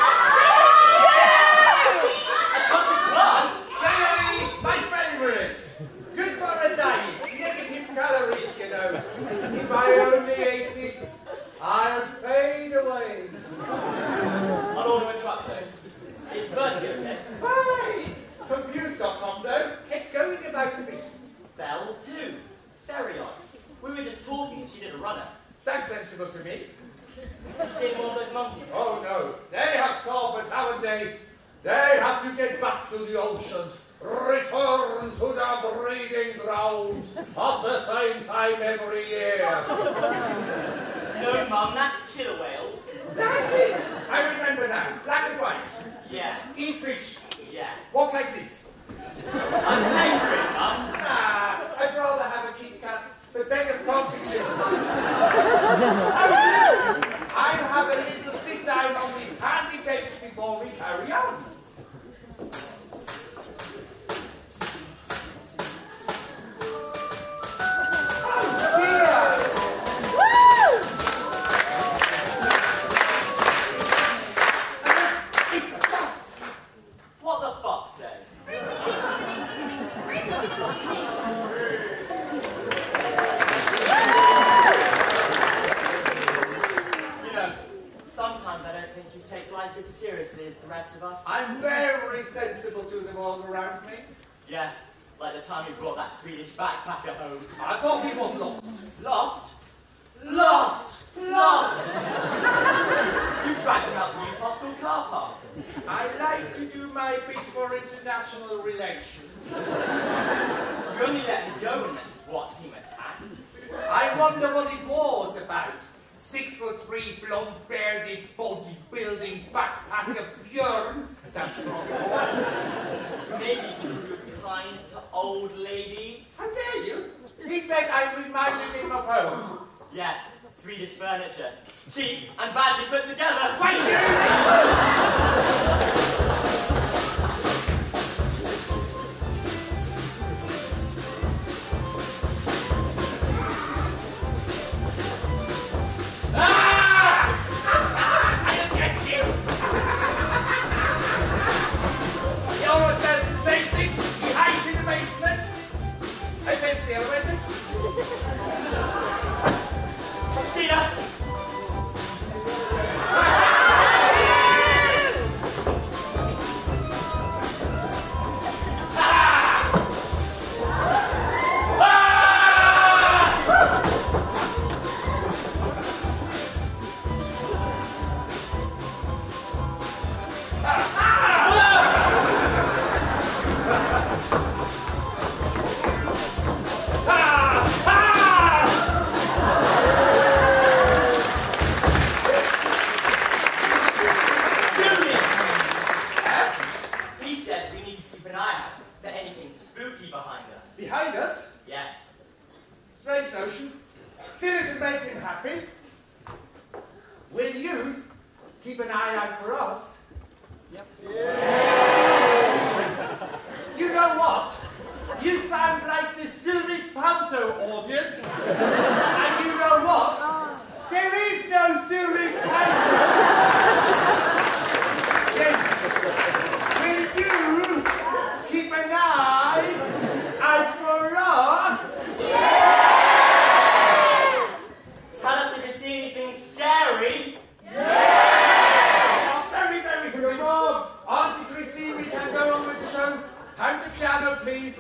A toxic plant? Celery, my favorite. Good for a diet. Negative calories, you know. If I only ate this, I'll fade away. I'll order a truck, though. Is Bertie okay? Fine. Confused dot com though. Get going about the beast. Belle, too. Very odd. We were just talking and she did a runner. Sounds sensible to me. You seen one of those monkeys? Oh no. They have taught, but haven't they? They have to get back to the oceans. Return to their breeding grounds at the same time every year. No, Mum, that's killer whales. That's it. I remember now. Black and white. Yeah, Eat fish. yeah. Walk like this. I'm angry, Mum. Nah, I'd rather have a Kit Kat, but beggars can't be choosers. Oh, I'll have a little sit down on this handy bench before we carry on. Oh dear! It's a fox. What the fuck, say? You know, sometimes I don't think you take life as seriously as the rest of us. I'm very sensible to them all around me. Yeah, like the time you brought that Swedish backpacker home. I thought he was lost. Lost? Lost! Lost! You dragged him out the Newcastle car park. I like to do my bit for international relations. You only let me go when the SWAT team attacked. I wonder what it was about. Six foot three, blonde-bearded, bodybuilding backpacker Björn. That's not all. Maybe because he was kind to old ladies. How dare you? He said I reminded him of home. Yeah, Swedish furniture. Cheap and badly put together. Wait here! See that? Behind us? Yes. Strange notion. See if it makes him happy. Will you keep an eye out for us? Yep. Yeah. You know what? You sound like the Zurich Panto audience. And you know what? There is no Zurich Panto. Yes. Will you keep an eye out for us? Tell us if you see anything scary. Oh, very, very please.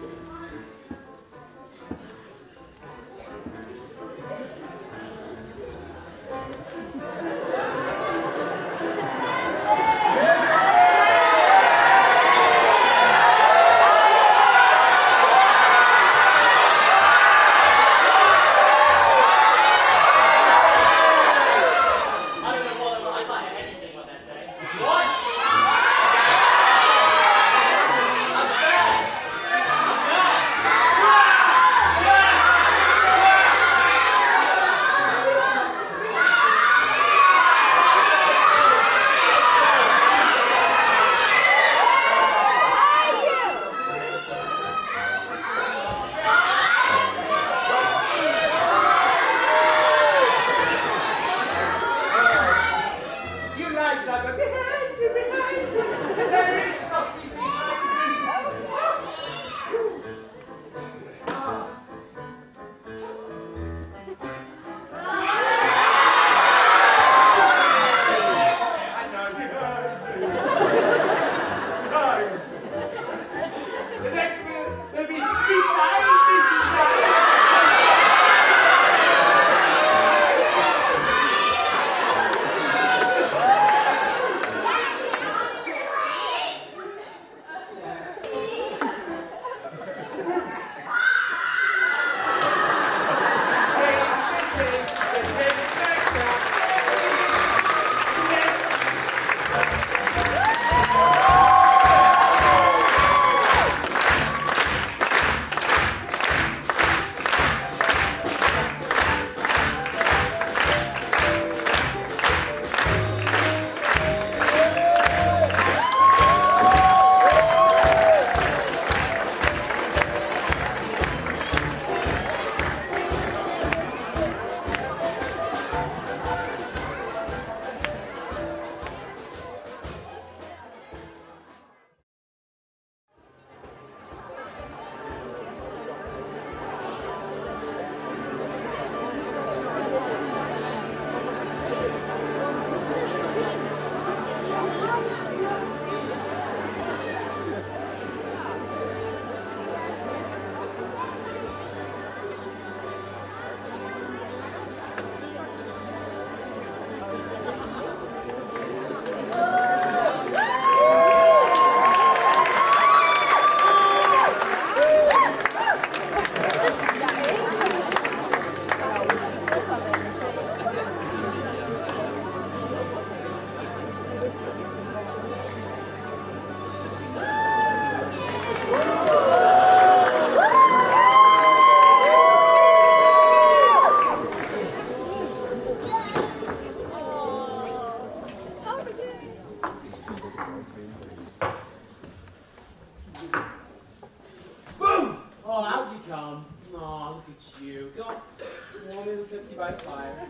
by fire.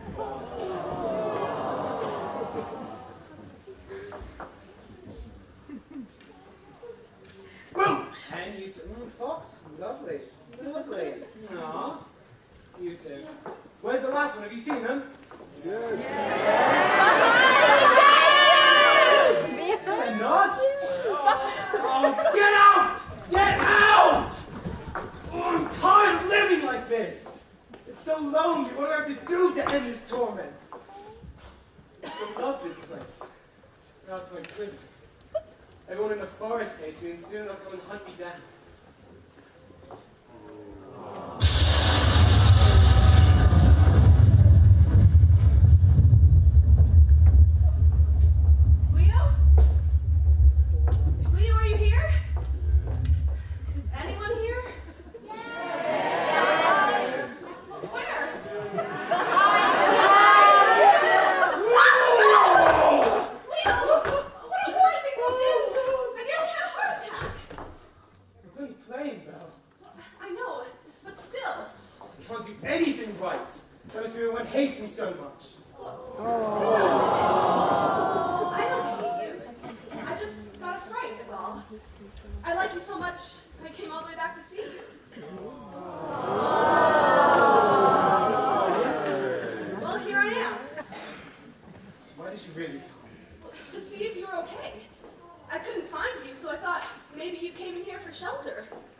Boom! And you two. Mm, Fox, lovely. Lovely. Aw. You two. Where's the last one? Have you seen them? Yes. Yes. They're not? Oh, get out! Get out! Oh, I'm tired of living like this. It's so lonely. What do I have to do to end this torment? I still love this place. Now it's my prison. Everyone in the forest hates me, and soon they'll come and hunt me down. Leo? Leo, are you here? Is anyone here? Yeah. Where? Leo, what a horrid thing to do! I nearly had a heart attack. It's only playing, Belle. I know, but still. I can't do anything right. That must be everyone hates me so much. I don't hate you. I just got a fright, is all. I like you so much, I came all the way back to see you. Well, here I am. Why did you really come? To see if you were okay. I couldn't find you, so I thought maybe you came in here for shelter.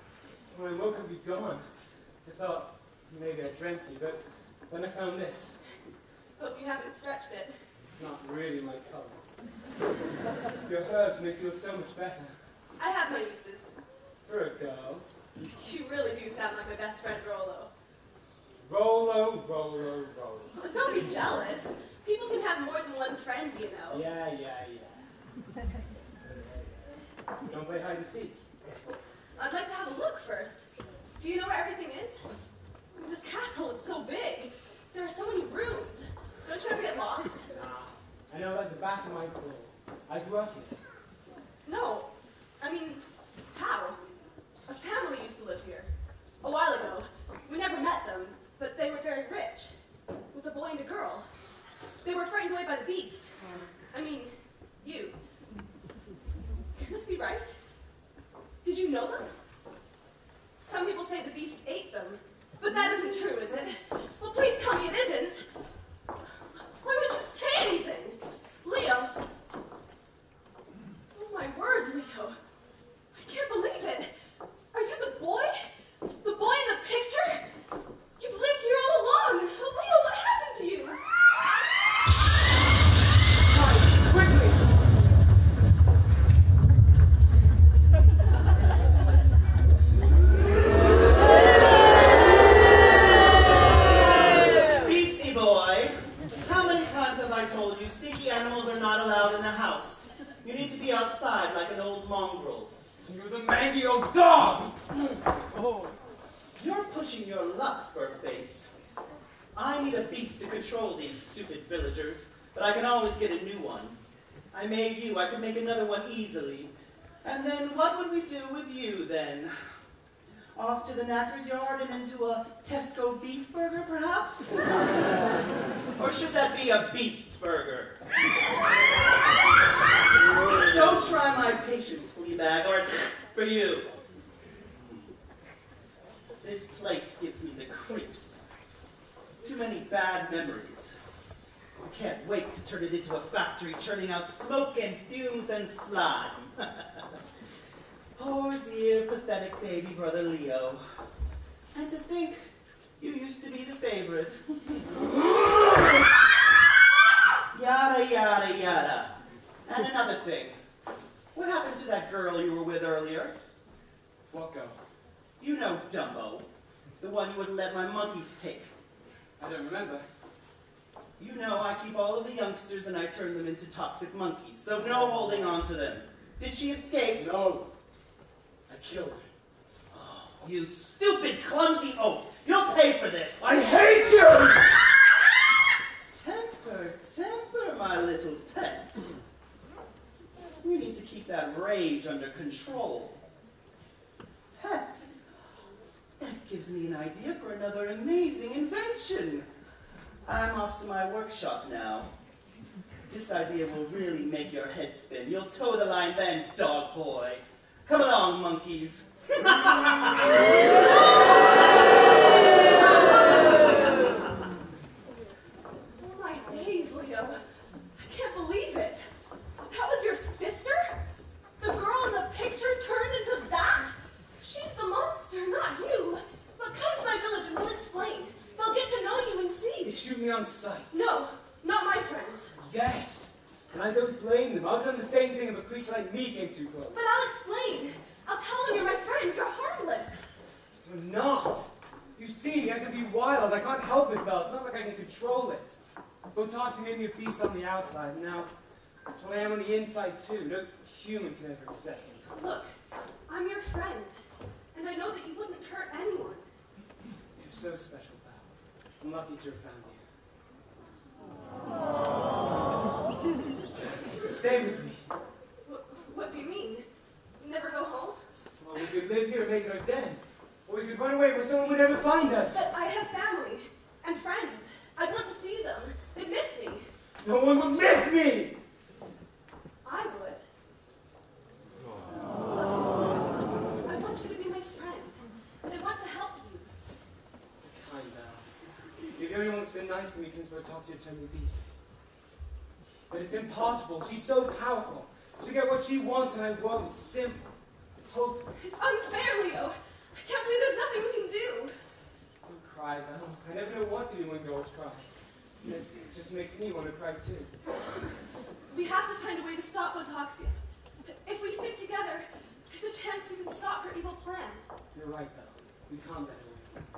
When I woke up, you'd gone. I thought maybe I dreamt you, but then I found this. Hope you haven't stretched it. It's not really my color. Your herbs make me feel so much better. I have my uses. For a girl. You really do sound like my best friend, Rollo. Rollo, Rollo, Rollo. Well, don't be jealous. People can have more than one friend, you know. Yeah, yeah, yeah. Don't play hide and seek. I'd like to have a look first. Do you know where everything is? This castle is so big. There are so many rooms. Don't you ever get lost? Nah. I know like the back of my claw. I grew up here. No. I mean, how? A family used to live here. A while ago. We never met them, but they were very rich. With a boy and a girl. They were frightened away by the beast. I mean, you. Can this be right? Did you know them? Some people say the beast ate them, but that isn't true, is it? Well, please tell me it isn't. Why would you say anything? Leo. Oh, my word, Leo. I can't believe it. Are you the boy? The boy in the picture? You've lived here all along. Leo, what happened to you? Hide, quickly! Beastie boy, how many times have I told you stinky animals are not allowed in the house? You need to be outside like an old mongrel. You're the mangy old dog! Oh. You're pushing your luck, Furface. I need a beast to control these stupid villagers, but I can always get a new one. I made you, I could make another one easily. And then what would we do with you then? Off to the knacker's yard and into a Tesco beef burger, perhaps? Or should that be a beast burger? Don't try my patience, Fleabag, or it's for you. This place gives me the creeps. Too many bad memories. I can't wait to turn it into a factory churning out smoke and fumes and slime. Poor dear pathetic baby brother Leo. And to think you used to be the favorite. Yada, yada, yada. And another thing. What happened to that girl you were with earlier? What girl? You know Dumbo. The one you wouldn't let my monkeys take. I don't remember. You know I keep all of the youngsters and I turn them into toxic monkeys, so no holding on to them. Did she escape? No. I killed her. Oh, you stupid, clumsy oaf. You'll pay for this. I hate you! Temper, temper, my little pet. We need to keep that rage under control. Pet, that gives me an idea for another amazing invention. I'm off to my workshop now. This idea will really make your head spin. You'll toe the line then, dog boy. Come along, monkeys. Oh, my days, Leo. I can't believe it. That was your sister? The girl in the picture turned into that? She's the monster, not you. But come to my village and we'll explain. They'll get to know you and see. They shoot me on sight. No, not my friends. Yes. And I don't blame them. I've done the same thing if a creature like me came too close. But I'll explain. I'll tell them you're my friend. You're harmless. You're not. You see me. I can be wild. I can't help it, Belle. It's not like I can control it. Botox made me a beast on the outside. Now, that's what I am on the inside, too. No human can ever accept me. Look, I'm your friend. And I know that you wouldn't hurt anyone. You're so special, Belle. I'm lucky to have found you. Stay with me. What, what do you mean? Never go home? Well, we could live here and make it our den. Or we could run away where someone would never find us. But I have family and friends. I want to see them. They miss me. No one would miss me! I would. Look, I want you to be my friend. And I want to help you. Kind Belle. You're the only one that's been nice to me since Botoxia turned me beast. But it's impossible. She's so powerful. She'll get what she wants and I won't. It's simple. It's hopeless. It's unfair, Leo. I can't believe there's nothing we can do. Don't cry, Val. I never know what to do when girls cry. And it just makes me want to cry too. We have to find a way to stop Botoxia. If we stick together, there's a chance we can stop her evil plan. You're right, Val. We combat it.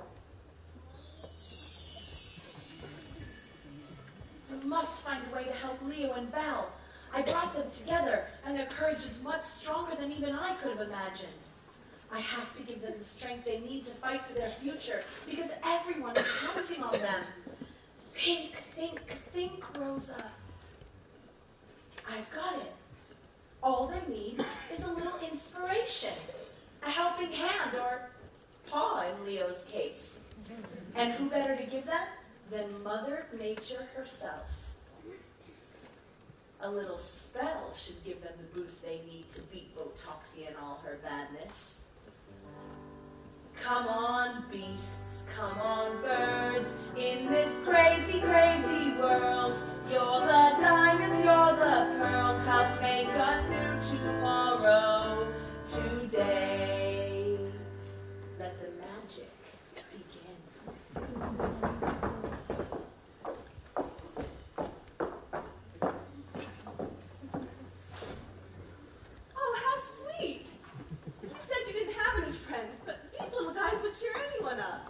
We must find a way to help Leo and Val. I brought them together, and their courage is much stronger than even I could have imagined. I have to give them the strength they need to fight for their future, because everyone is counting on them. Think, think, think, Rosa. I've got it. All they need is a little inspiration, a helping hand, or paw in Leo's case. And who better to give them than Mother Nature herself? A little spell should give them the boost they need to beat Botoxia and all her badness. Come on, beasts, come on, birds, in this crazy, crazy world. You're the diamonds, you're the pearls, help make a new tomorrow today. Let the magic begin. Oh, how sweet! You said you didn't have any friends, but these little guys would cheer anyone up.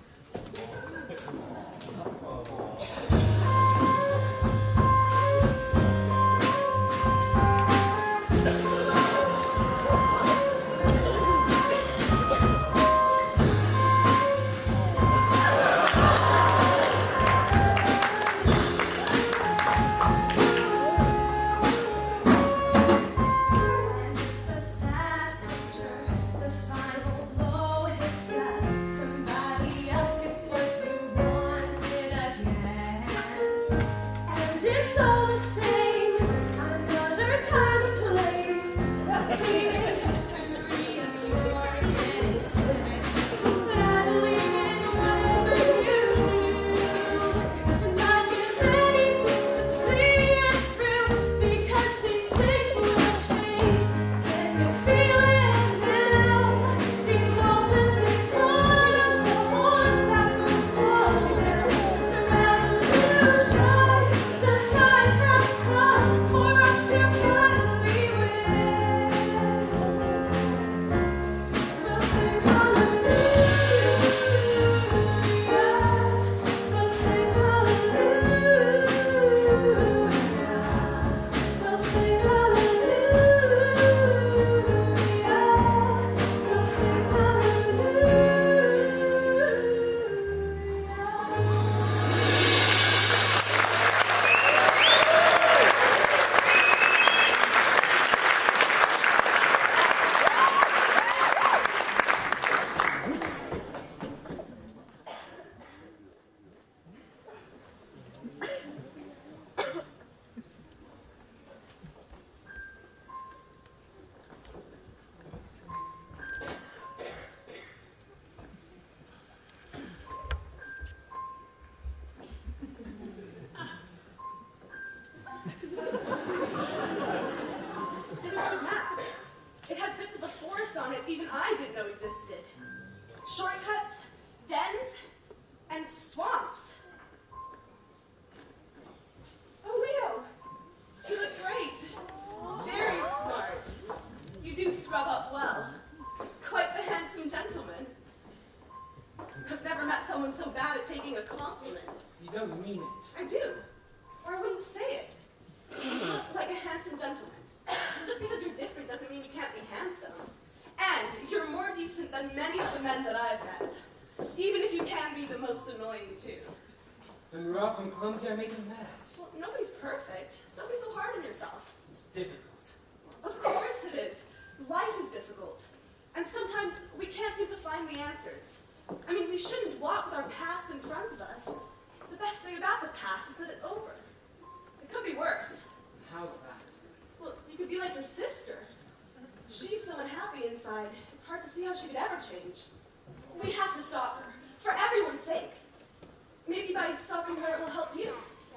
Clumsy, I make a mess. Well, nobody's perfect. Don't be so hard on yourself. It's difficult. Of course it is. Life is difficult. And sometimes we can't seem to find the answers. I mean, we shouldn't walk with our past in front of us. The best thing about the past is that it's over. It could be worse. How's that? Well, you could be like your sister. She's so unhappy inside, it's hard to see how she could ever change. We have to stop her, for everyone's sake. Maybe by stopping her, it will help you.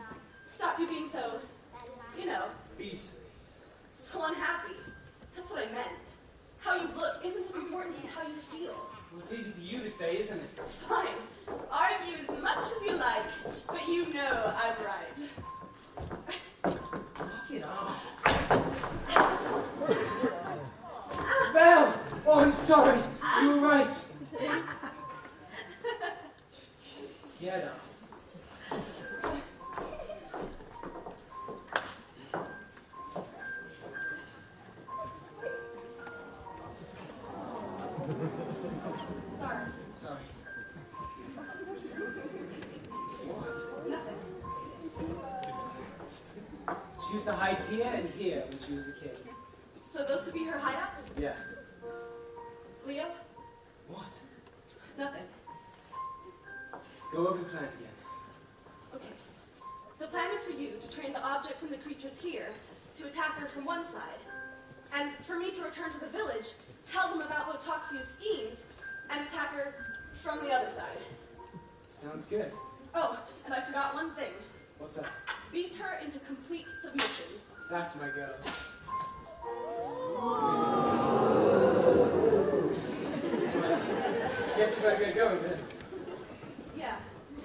Stop you being so, you know, beastly. So unhappy. That's what I meant. How you look isn't as important is how you feel. Well, it's easy for you to say, isn't it? Fine. Argue as much as you like, but you know I'm right. Knock it off. Belle! Oh, I'm sorry. You were right. Get up. Sorry. Sorry. What? Nothing. She used to hide here and here when she was a kid. So those could be her hideouts? Yeah. Leo? What? Nothing. Go over the plan again. Okay. The plan is for you to train the objects and the creatures here to attack her from one side, and for me to return to the village, tell them about Botoxia's schemes, and attack her from the other side. Sounds good. Oh, and I forgot one thing. What's that? Beat her into complete submission. That's my girl. Guess we better get going then. Yeah.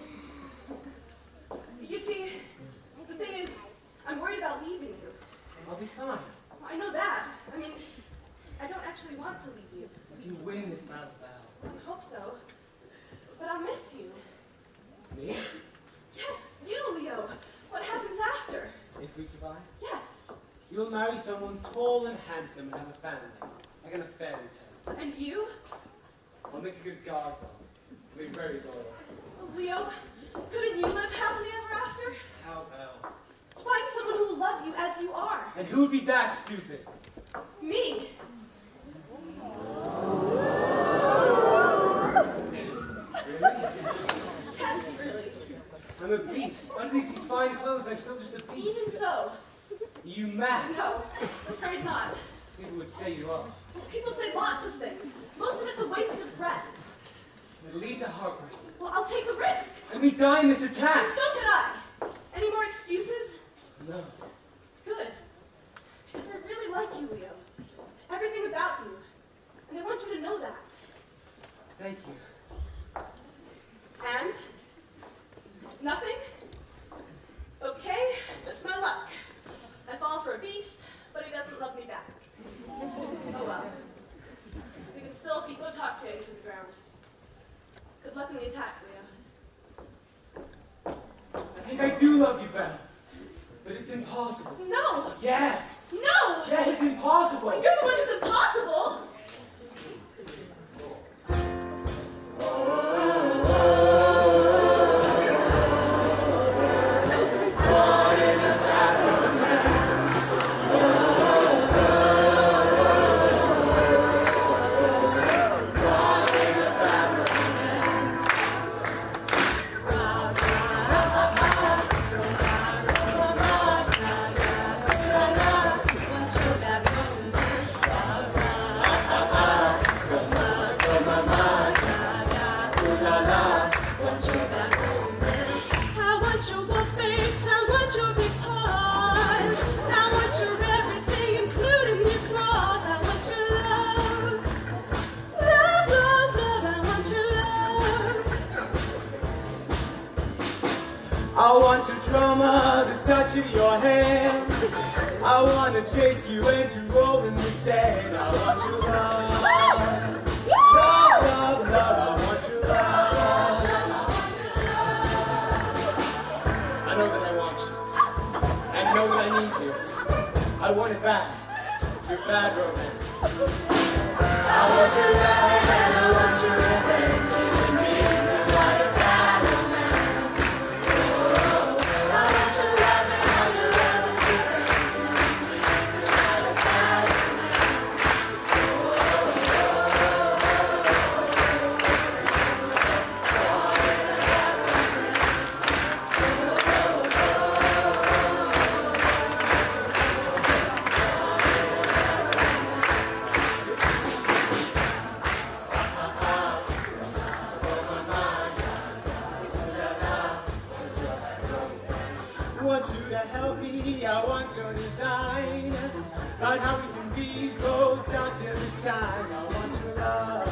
You see, the thing is, I'm worried about leaving you. I'll be fine. I know that. I mean, I don't actually want to leave you. We can win this battle, Val. I hope so. But I'll miss you. Me? Yes, you, Leo. What happens after? If we survive? Yes. You'll marry someone tall and handsome and have a family, like in a fairy tale. And you? I'll make a good guard dog. I'll be very loyal. Leo, couldn't you live happily ever after? How Belle? Find someone who will love you as you are. And who would be that stupid? Me. Really? Yes, really. I'm a beast. Underneath these fine clothes, I'm still just a beast. Even so. You mad? No, afraid not. People would say you are. People say lots of things. Most of it's a waste of breath. It leads to heartbreak. Well, I'll take the risk. And we die in this attack. And so could I. Any more excuses? No. Good. Because I really like you, Leo. Everything about you. And I want you to know that. Thank you. And? Nothing? Okay, just my luck. I fall for a beast, but he doesn't love me back. Oh well. We can still beat Botoxia into the ground. Good luck in the attack, Leo. I think I do love you, Belle. But it's impossible. No! Yes! No! Yes, it's impossible! You're the one who's impossible! I want your drama, the touch of your hand. I want to chase you and to roll in the sand. I want your love. Love, love, love. I want your love. I know that I want you. I know that I need you. I want it bad. Your bad romance. I want your love and I want your revenge. I want you to help me, I want your design. About how we can be both out till this time. I want your love.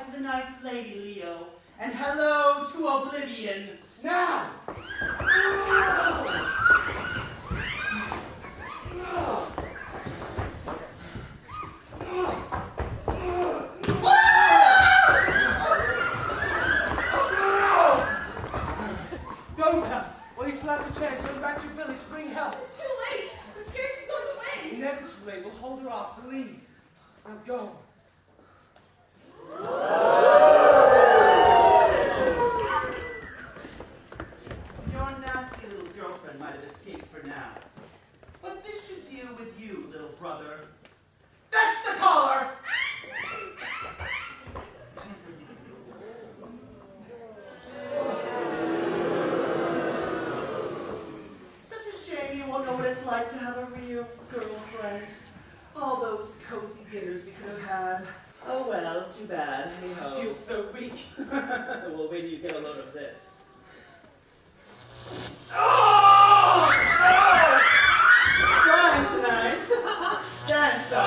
to the nice lady, Leo. And hello to Oblivion. Now! Go, Belle. While you still have the chance, run back to your village, bring help. It's too late. I'm scared she's going away. It's never too late. We'll hold her off. Believe. Now go. Your nasty little girlfriend might have escaped for now. But this should deal with you, little brother. Fetch the collar! Such a shame you won't know what it's like to have a real girlfriend. All those cozy dinners we could have had. Oh well, too bad. Hey ho. I feel so weak. Well, wait till you get a load of this. Oh! Crying tonight. Dance up.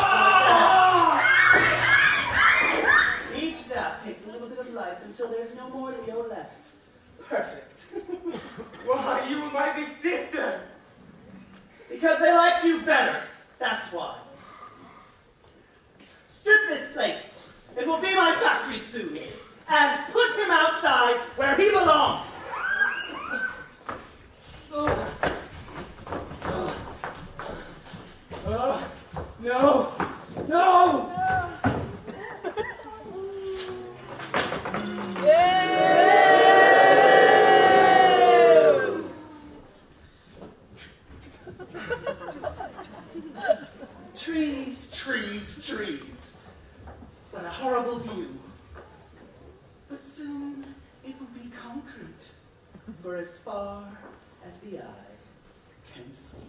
Each zap takes a little bit of life until there's no more Leo left. Perfect. Why, you were my big sister. Because they liked you better. That's why. Strip this place. It will be my factory soon. And put him outside where he belongs. Uh, no! No! Trees, trees, trees. What a horrible view. But soon it will be concrete. For as far as the eye can see.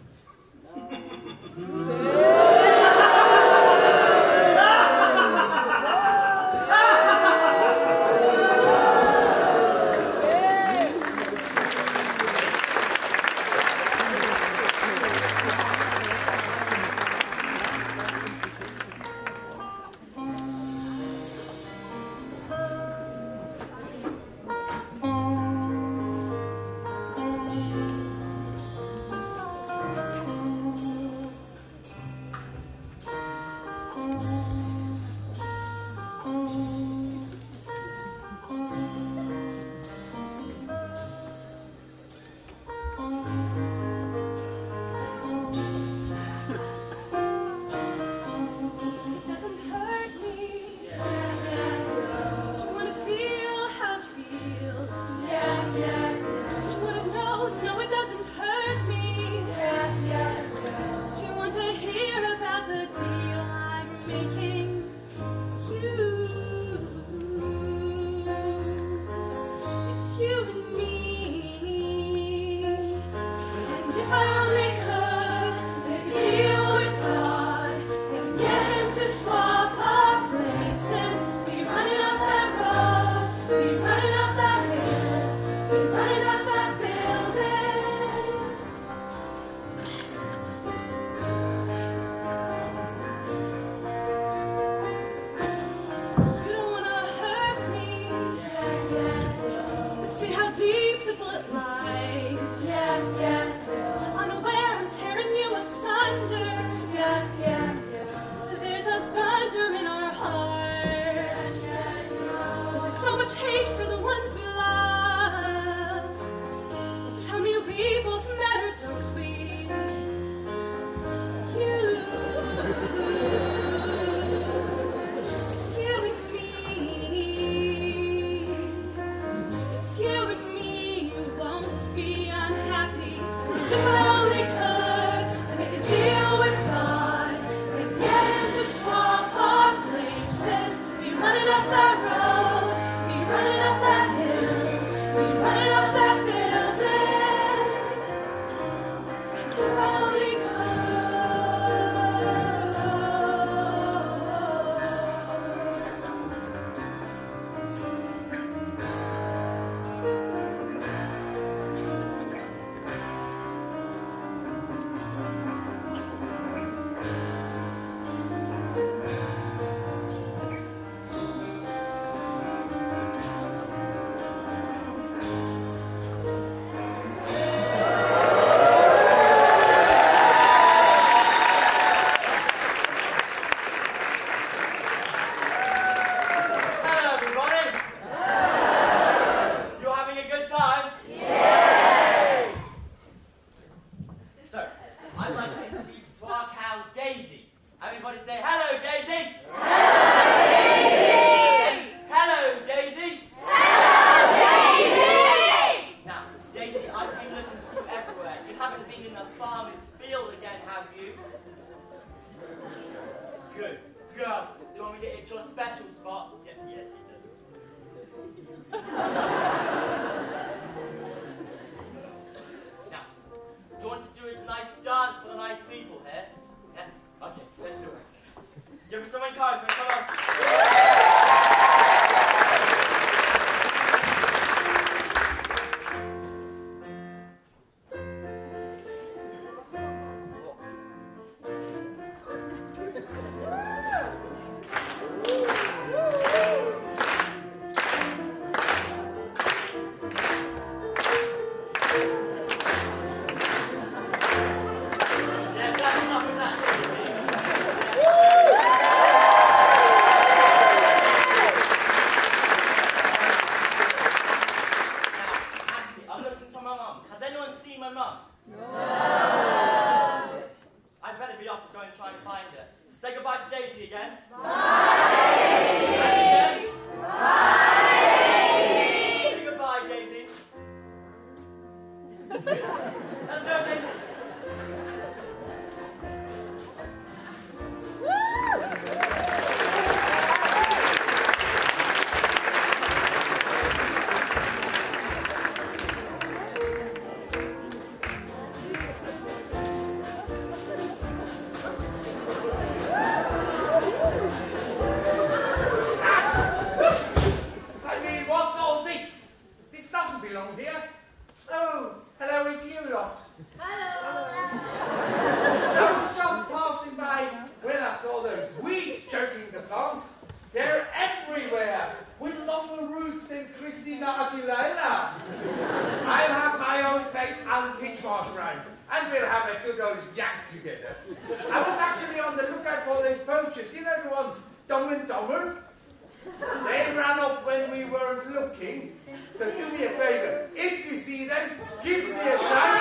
with longer roots than Christina Aguilera. I'll have my own bait and teach Marsh around, and we'll have a good old yak together. I was actually on the lookout for those poachers, you know the ones, Dumb and Dumber? They ran off when we weren't looking, so do me a favour. If you see them, give me a shout.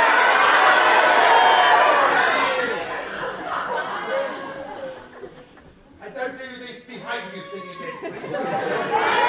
And don't do this behind you thing again, please.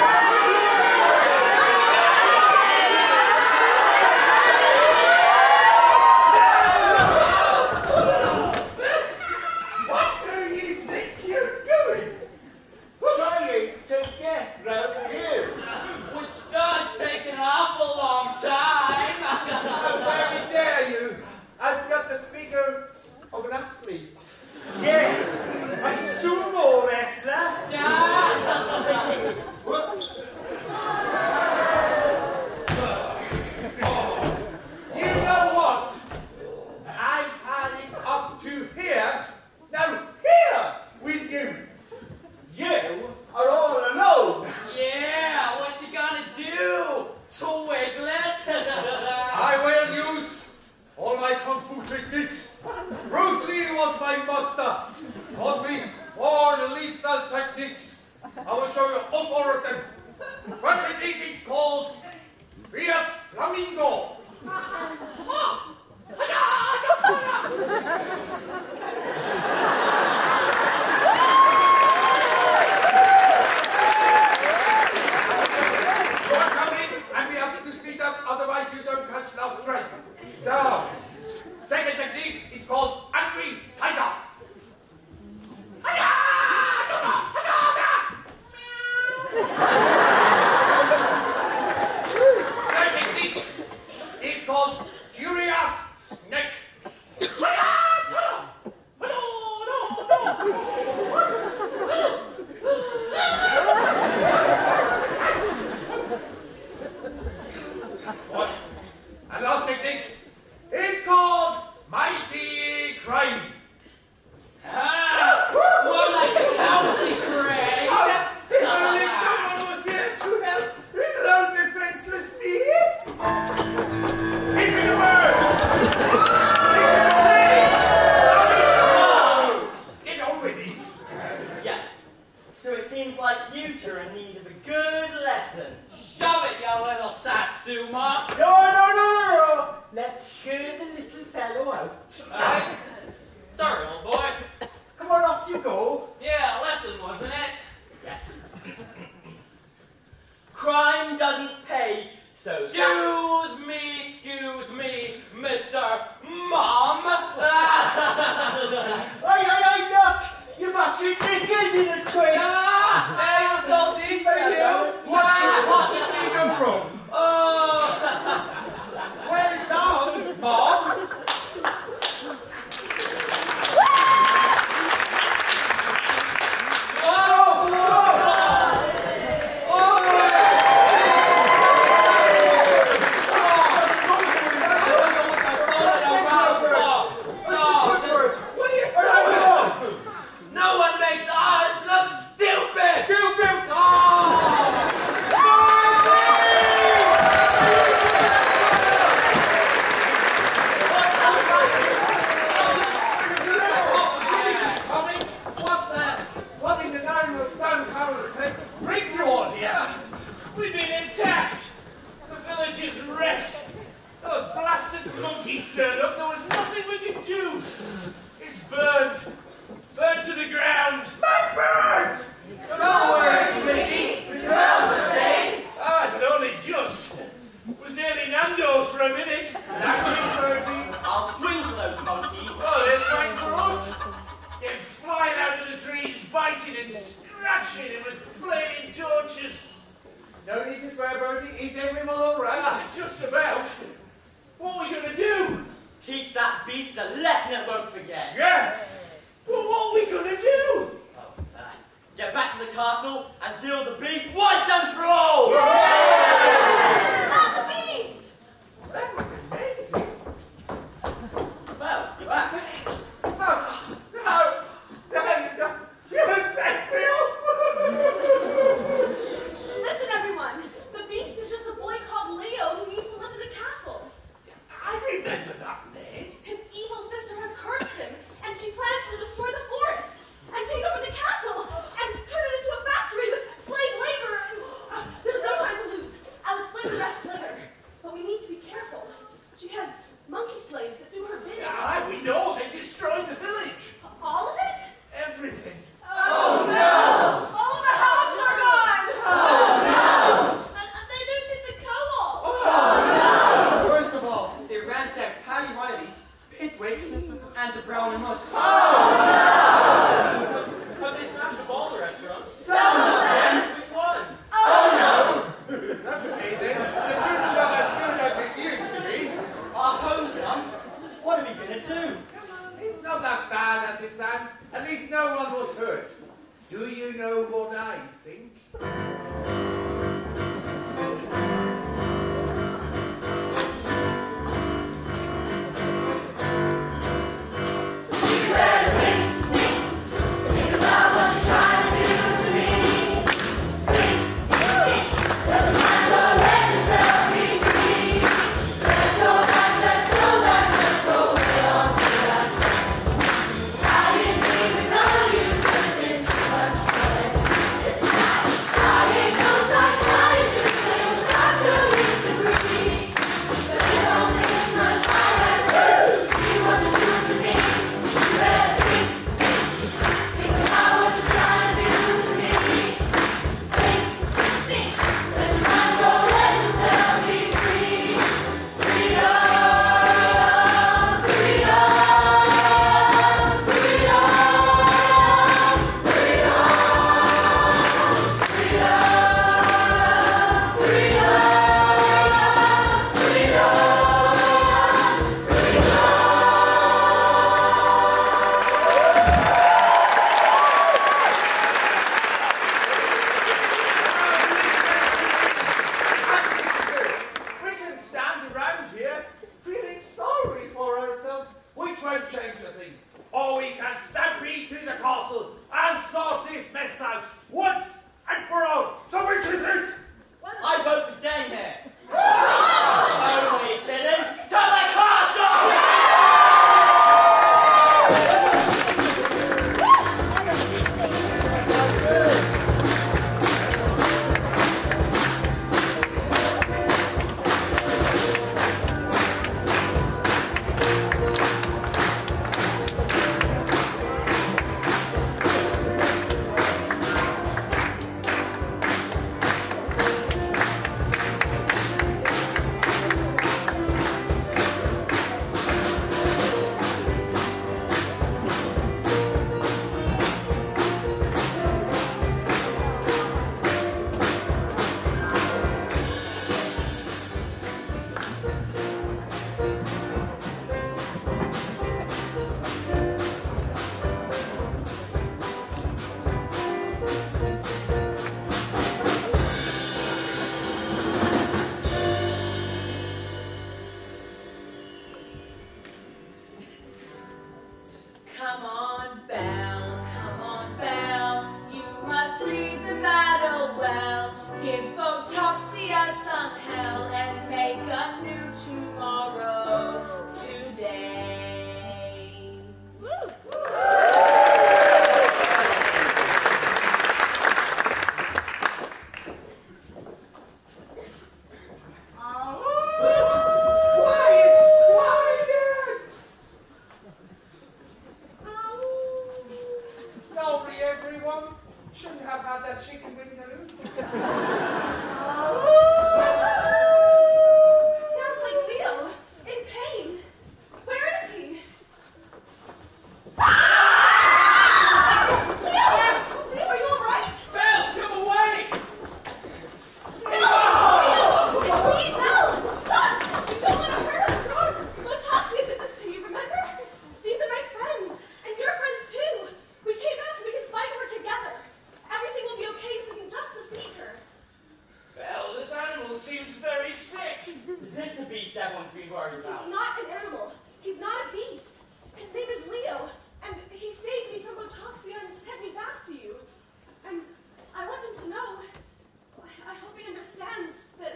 seems very sick. Is this the beast everyone's been worried about? He's not an animal. He's not a beast. His name is Leo, and he saved me from Botoxia and sent me back to you. And I want him to know, I, I hope he understands that...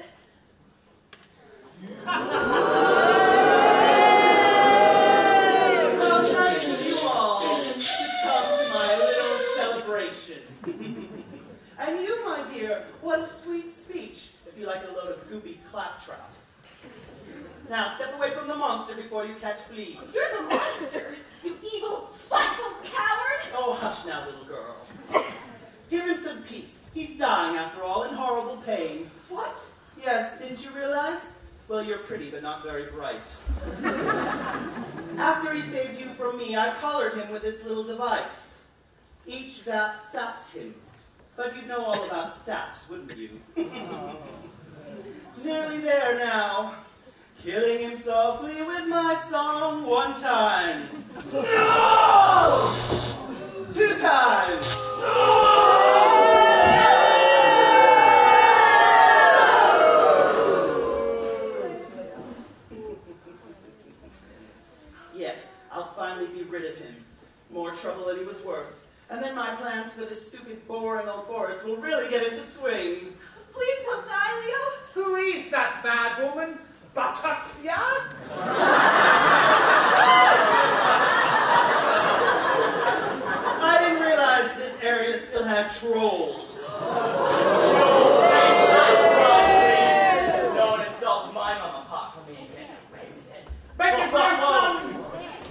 How nice of you all to come to my little celebration. And you, my dear, what a sweet speech, if you like a load of goopy claptrap. Now, step away from the monster before you catch fleas. You're the monster, you evil, spiteful coward! Oh, hush now, little girl. Give him some peace. He's dying, after all, in horrible pain. What? Yes, didn't you realize? Well, you're pretty, but not very bright. After he saved you from me, I collared him with this little device. Each zap saps him. But you'd know all about saps, wouldn't you? Nearly there now. Killing him softly with my song one time. No! Two times. Yes, I'll finally be rid of him. More trouble than he was worth. And then my plans for this stupid, boring old forest will really get into swing. Please don't die, Leo. Who is that bad woman? Botoxia? I didn't realize this area still had trolls. No one insults my mum apart from me and gets away with it. Beg your pardon, son!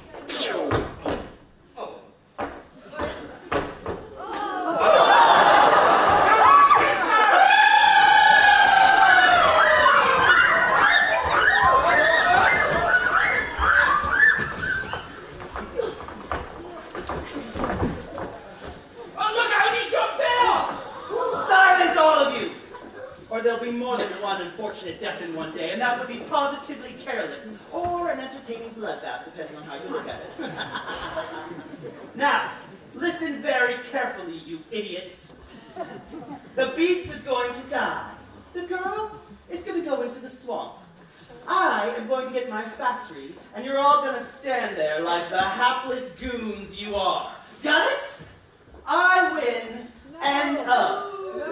There'll be more than one unfortunate death in one day, and that would be positively careless, or an entertaining bloodbath, depending on how you look at it. Now, listen very carefully, you idiots. The beast is going to die. The girl is going to go into the swamp. I am going to get my factory, and you're all going to stand there like the hapless goons you are. Got it? I win, end of.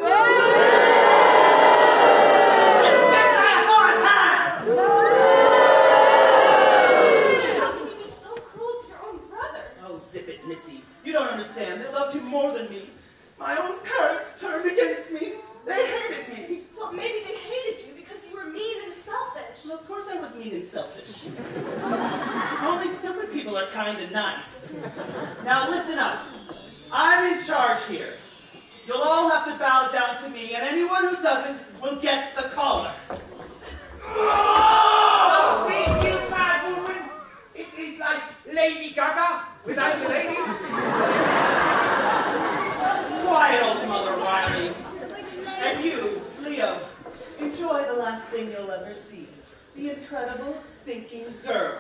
You don't understand. They loved you more than me. My own parents turned against me. They hated me. Well, maybe they hated you because you were mean and selfish. Well, of course I was mean and selfish. Only stupid people are kind and nice. Now listen up. I'm in charge here. You'll all have to bow down to me, and anyone who doesn't will get the collar. Oh, thank you, bad woman. It is like Lady Gaga without the lady. Quiet, old Mother Riley. And you, Leo, enjoy the last thing you'll ever see. The incredible sinking girl.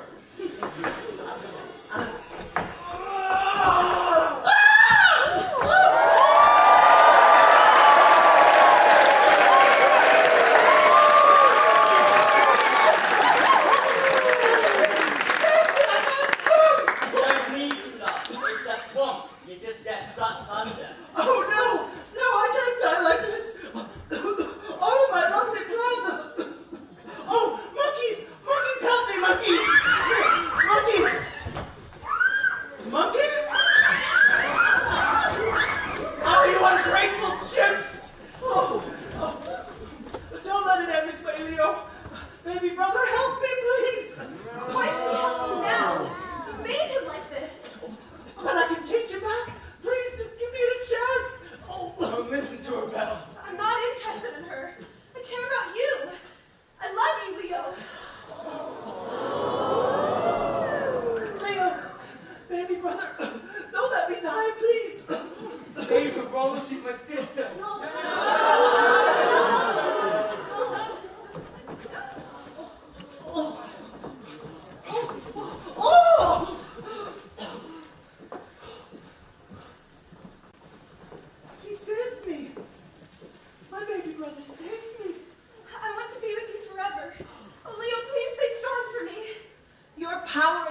I want to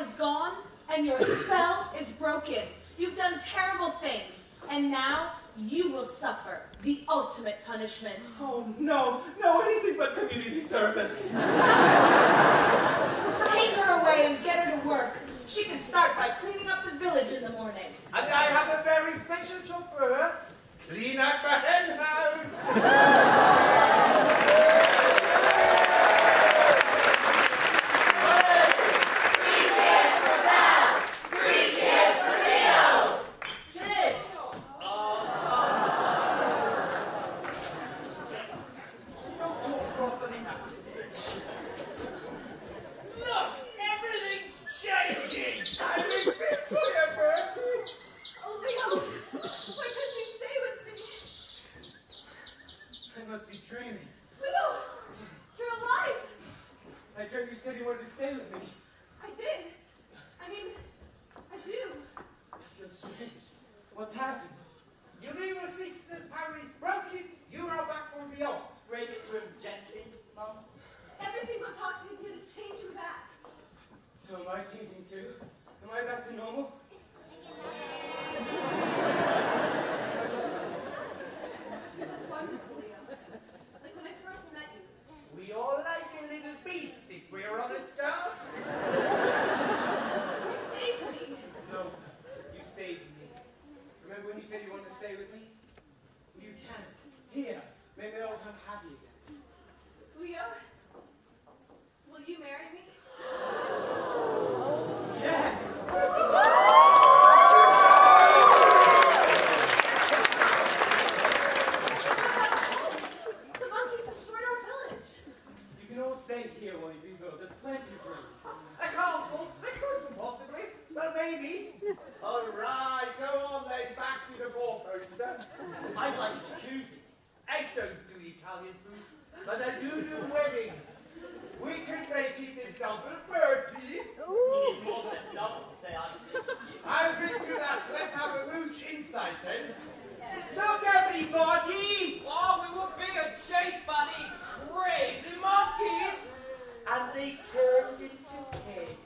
is gone, and your spell is broken. You've done terrible things, and now you will suffer the ultimate punishment. Oh, no, no, anything but community service. Take her away and get her to work. She can start by cleaning up the village in the morning. And I have a very special job for her. Clean up her hen house. What's happened? Your evil sister's power is broken. You are back from beyond. Break it to him gently, Mum. Everything Botoxia did is change you back. So am I changing too? Am I back to normal? Wonderful, Leo. Like when I first met you. We all like a little beast if we're honest girls. You saved me. No, you saved me. Remember when you said you wanted to stay with me? Well, you can. Here. Maybe I'll come happy again. Leo, will you marry me? Yes! The monkeys destroyed our village. You can all stay here while you rebuild. There's plenty of room. A castle? They couldn't possibly. Well, maybe. All right, go on then, back to the four-poster. I'd like a jacuzzi. I don't do Italian foods, but I do do weddings. We could make it a double party. You need more than a double to say I did you. I'll drink to that. Let's have a mooch inside then. Look, everybody! Oh, we were being chased by these crazy monkeys. And they turned into pigs.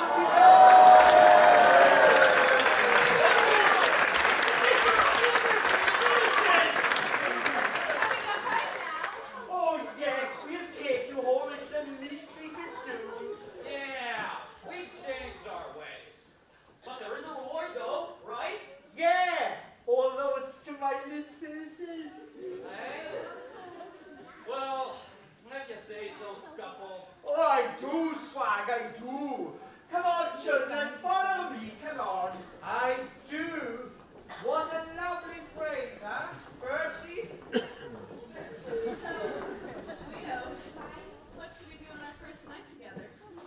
Oh, yes, we'll take you home. It's the least we can do. Yeah, we've changed our ways. But there is a reward, though, right? Yeah, all those smiling faces. Eh? Well, if you say so, Scuffle. Oh, I do, Swag, I do. Come on, children, follow me, come on. I do. What a lovely phrase, huh, Bertie? Leo, what should we do on our first night together?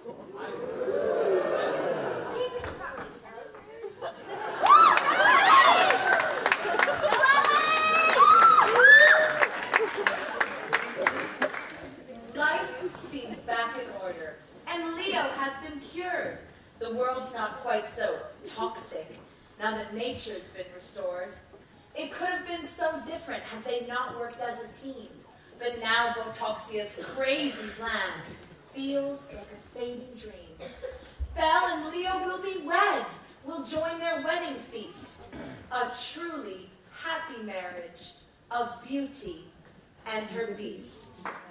Life seems back in order, and Leo has been cured. The world's not quite so toxic now that nature's been restored. It could have been so different had they not worked as a team. But now Botoxia's crazy plan feels like a fading dream. Belle and Leo will be wed. Will join their wedding feast. A truly happy marriage of Beauty and her Beast.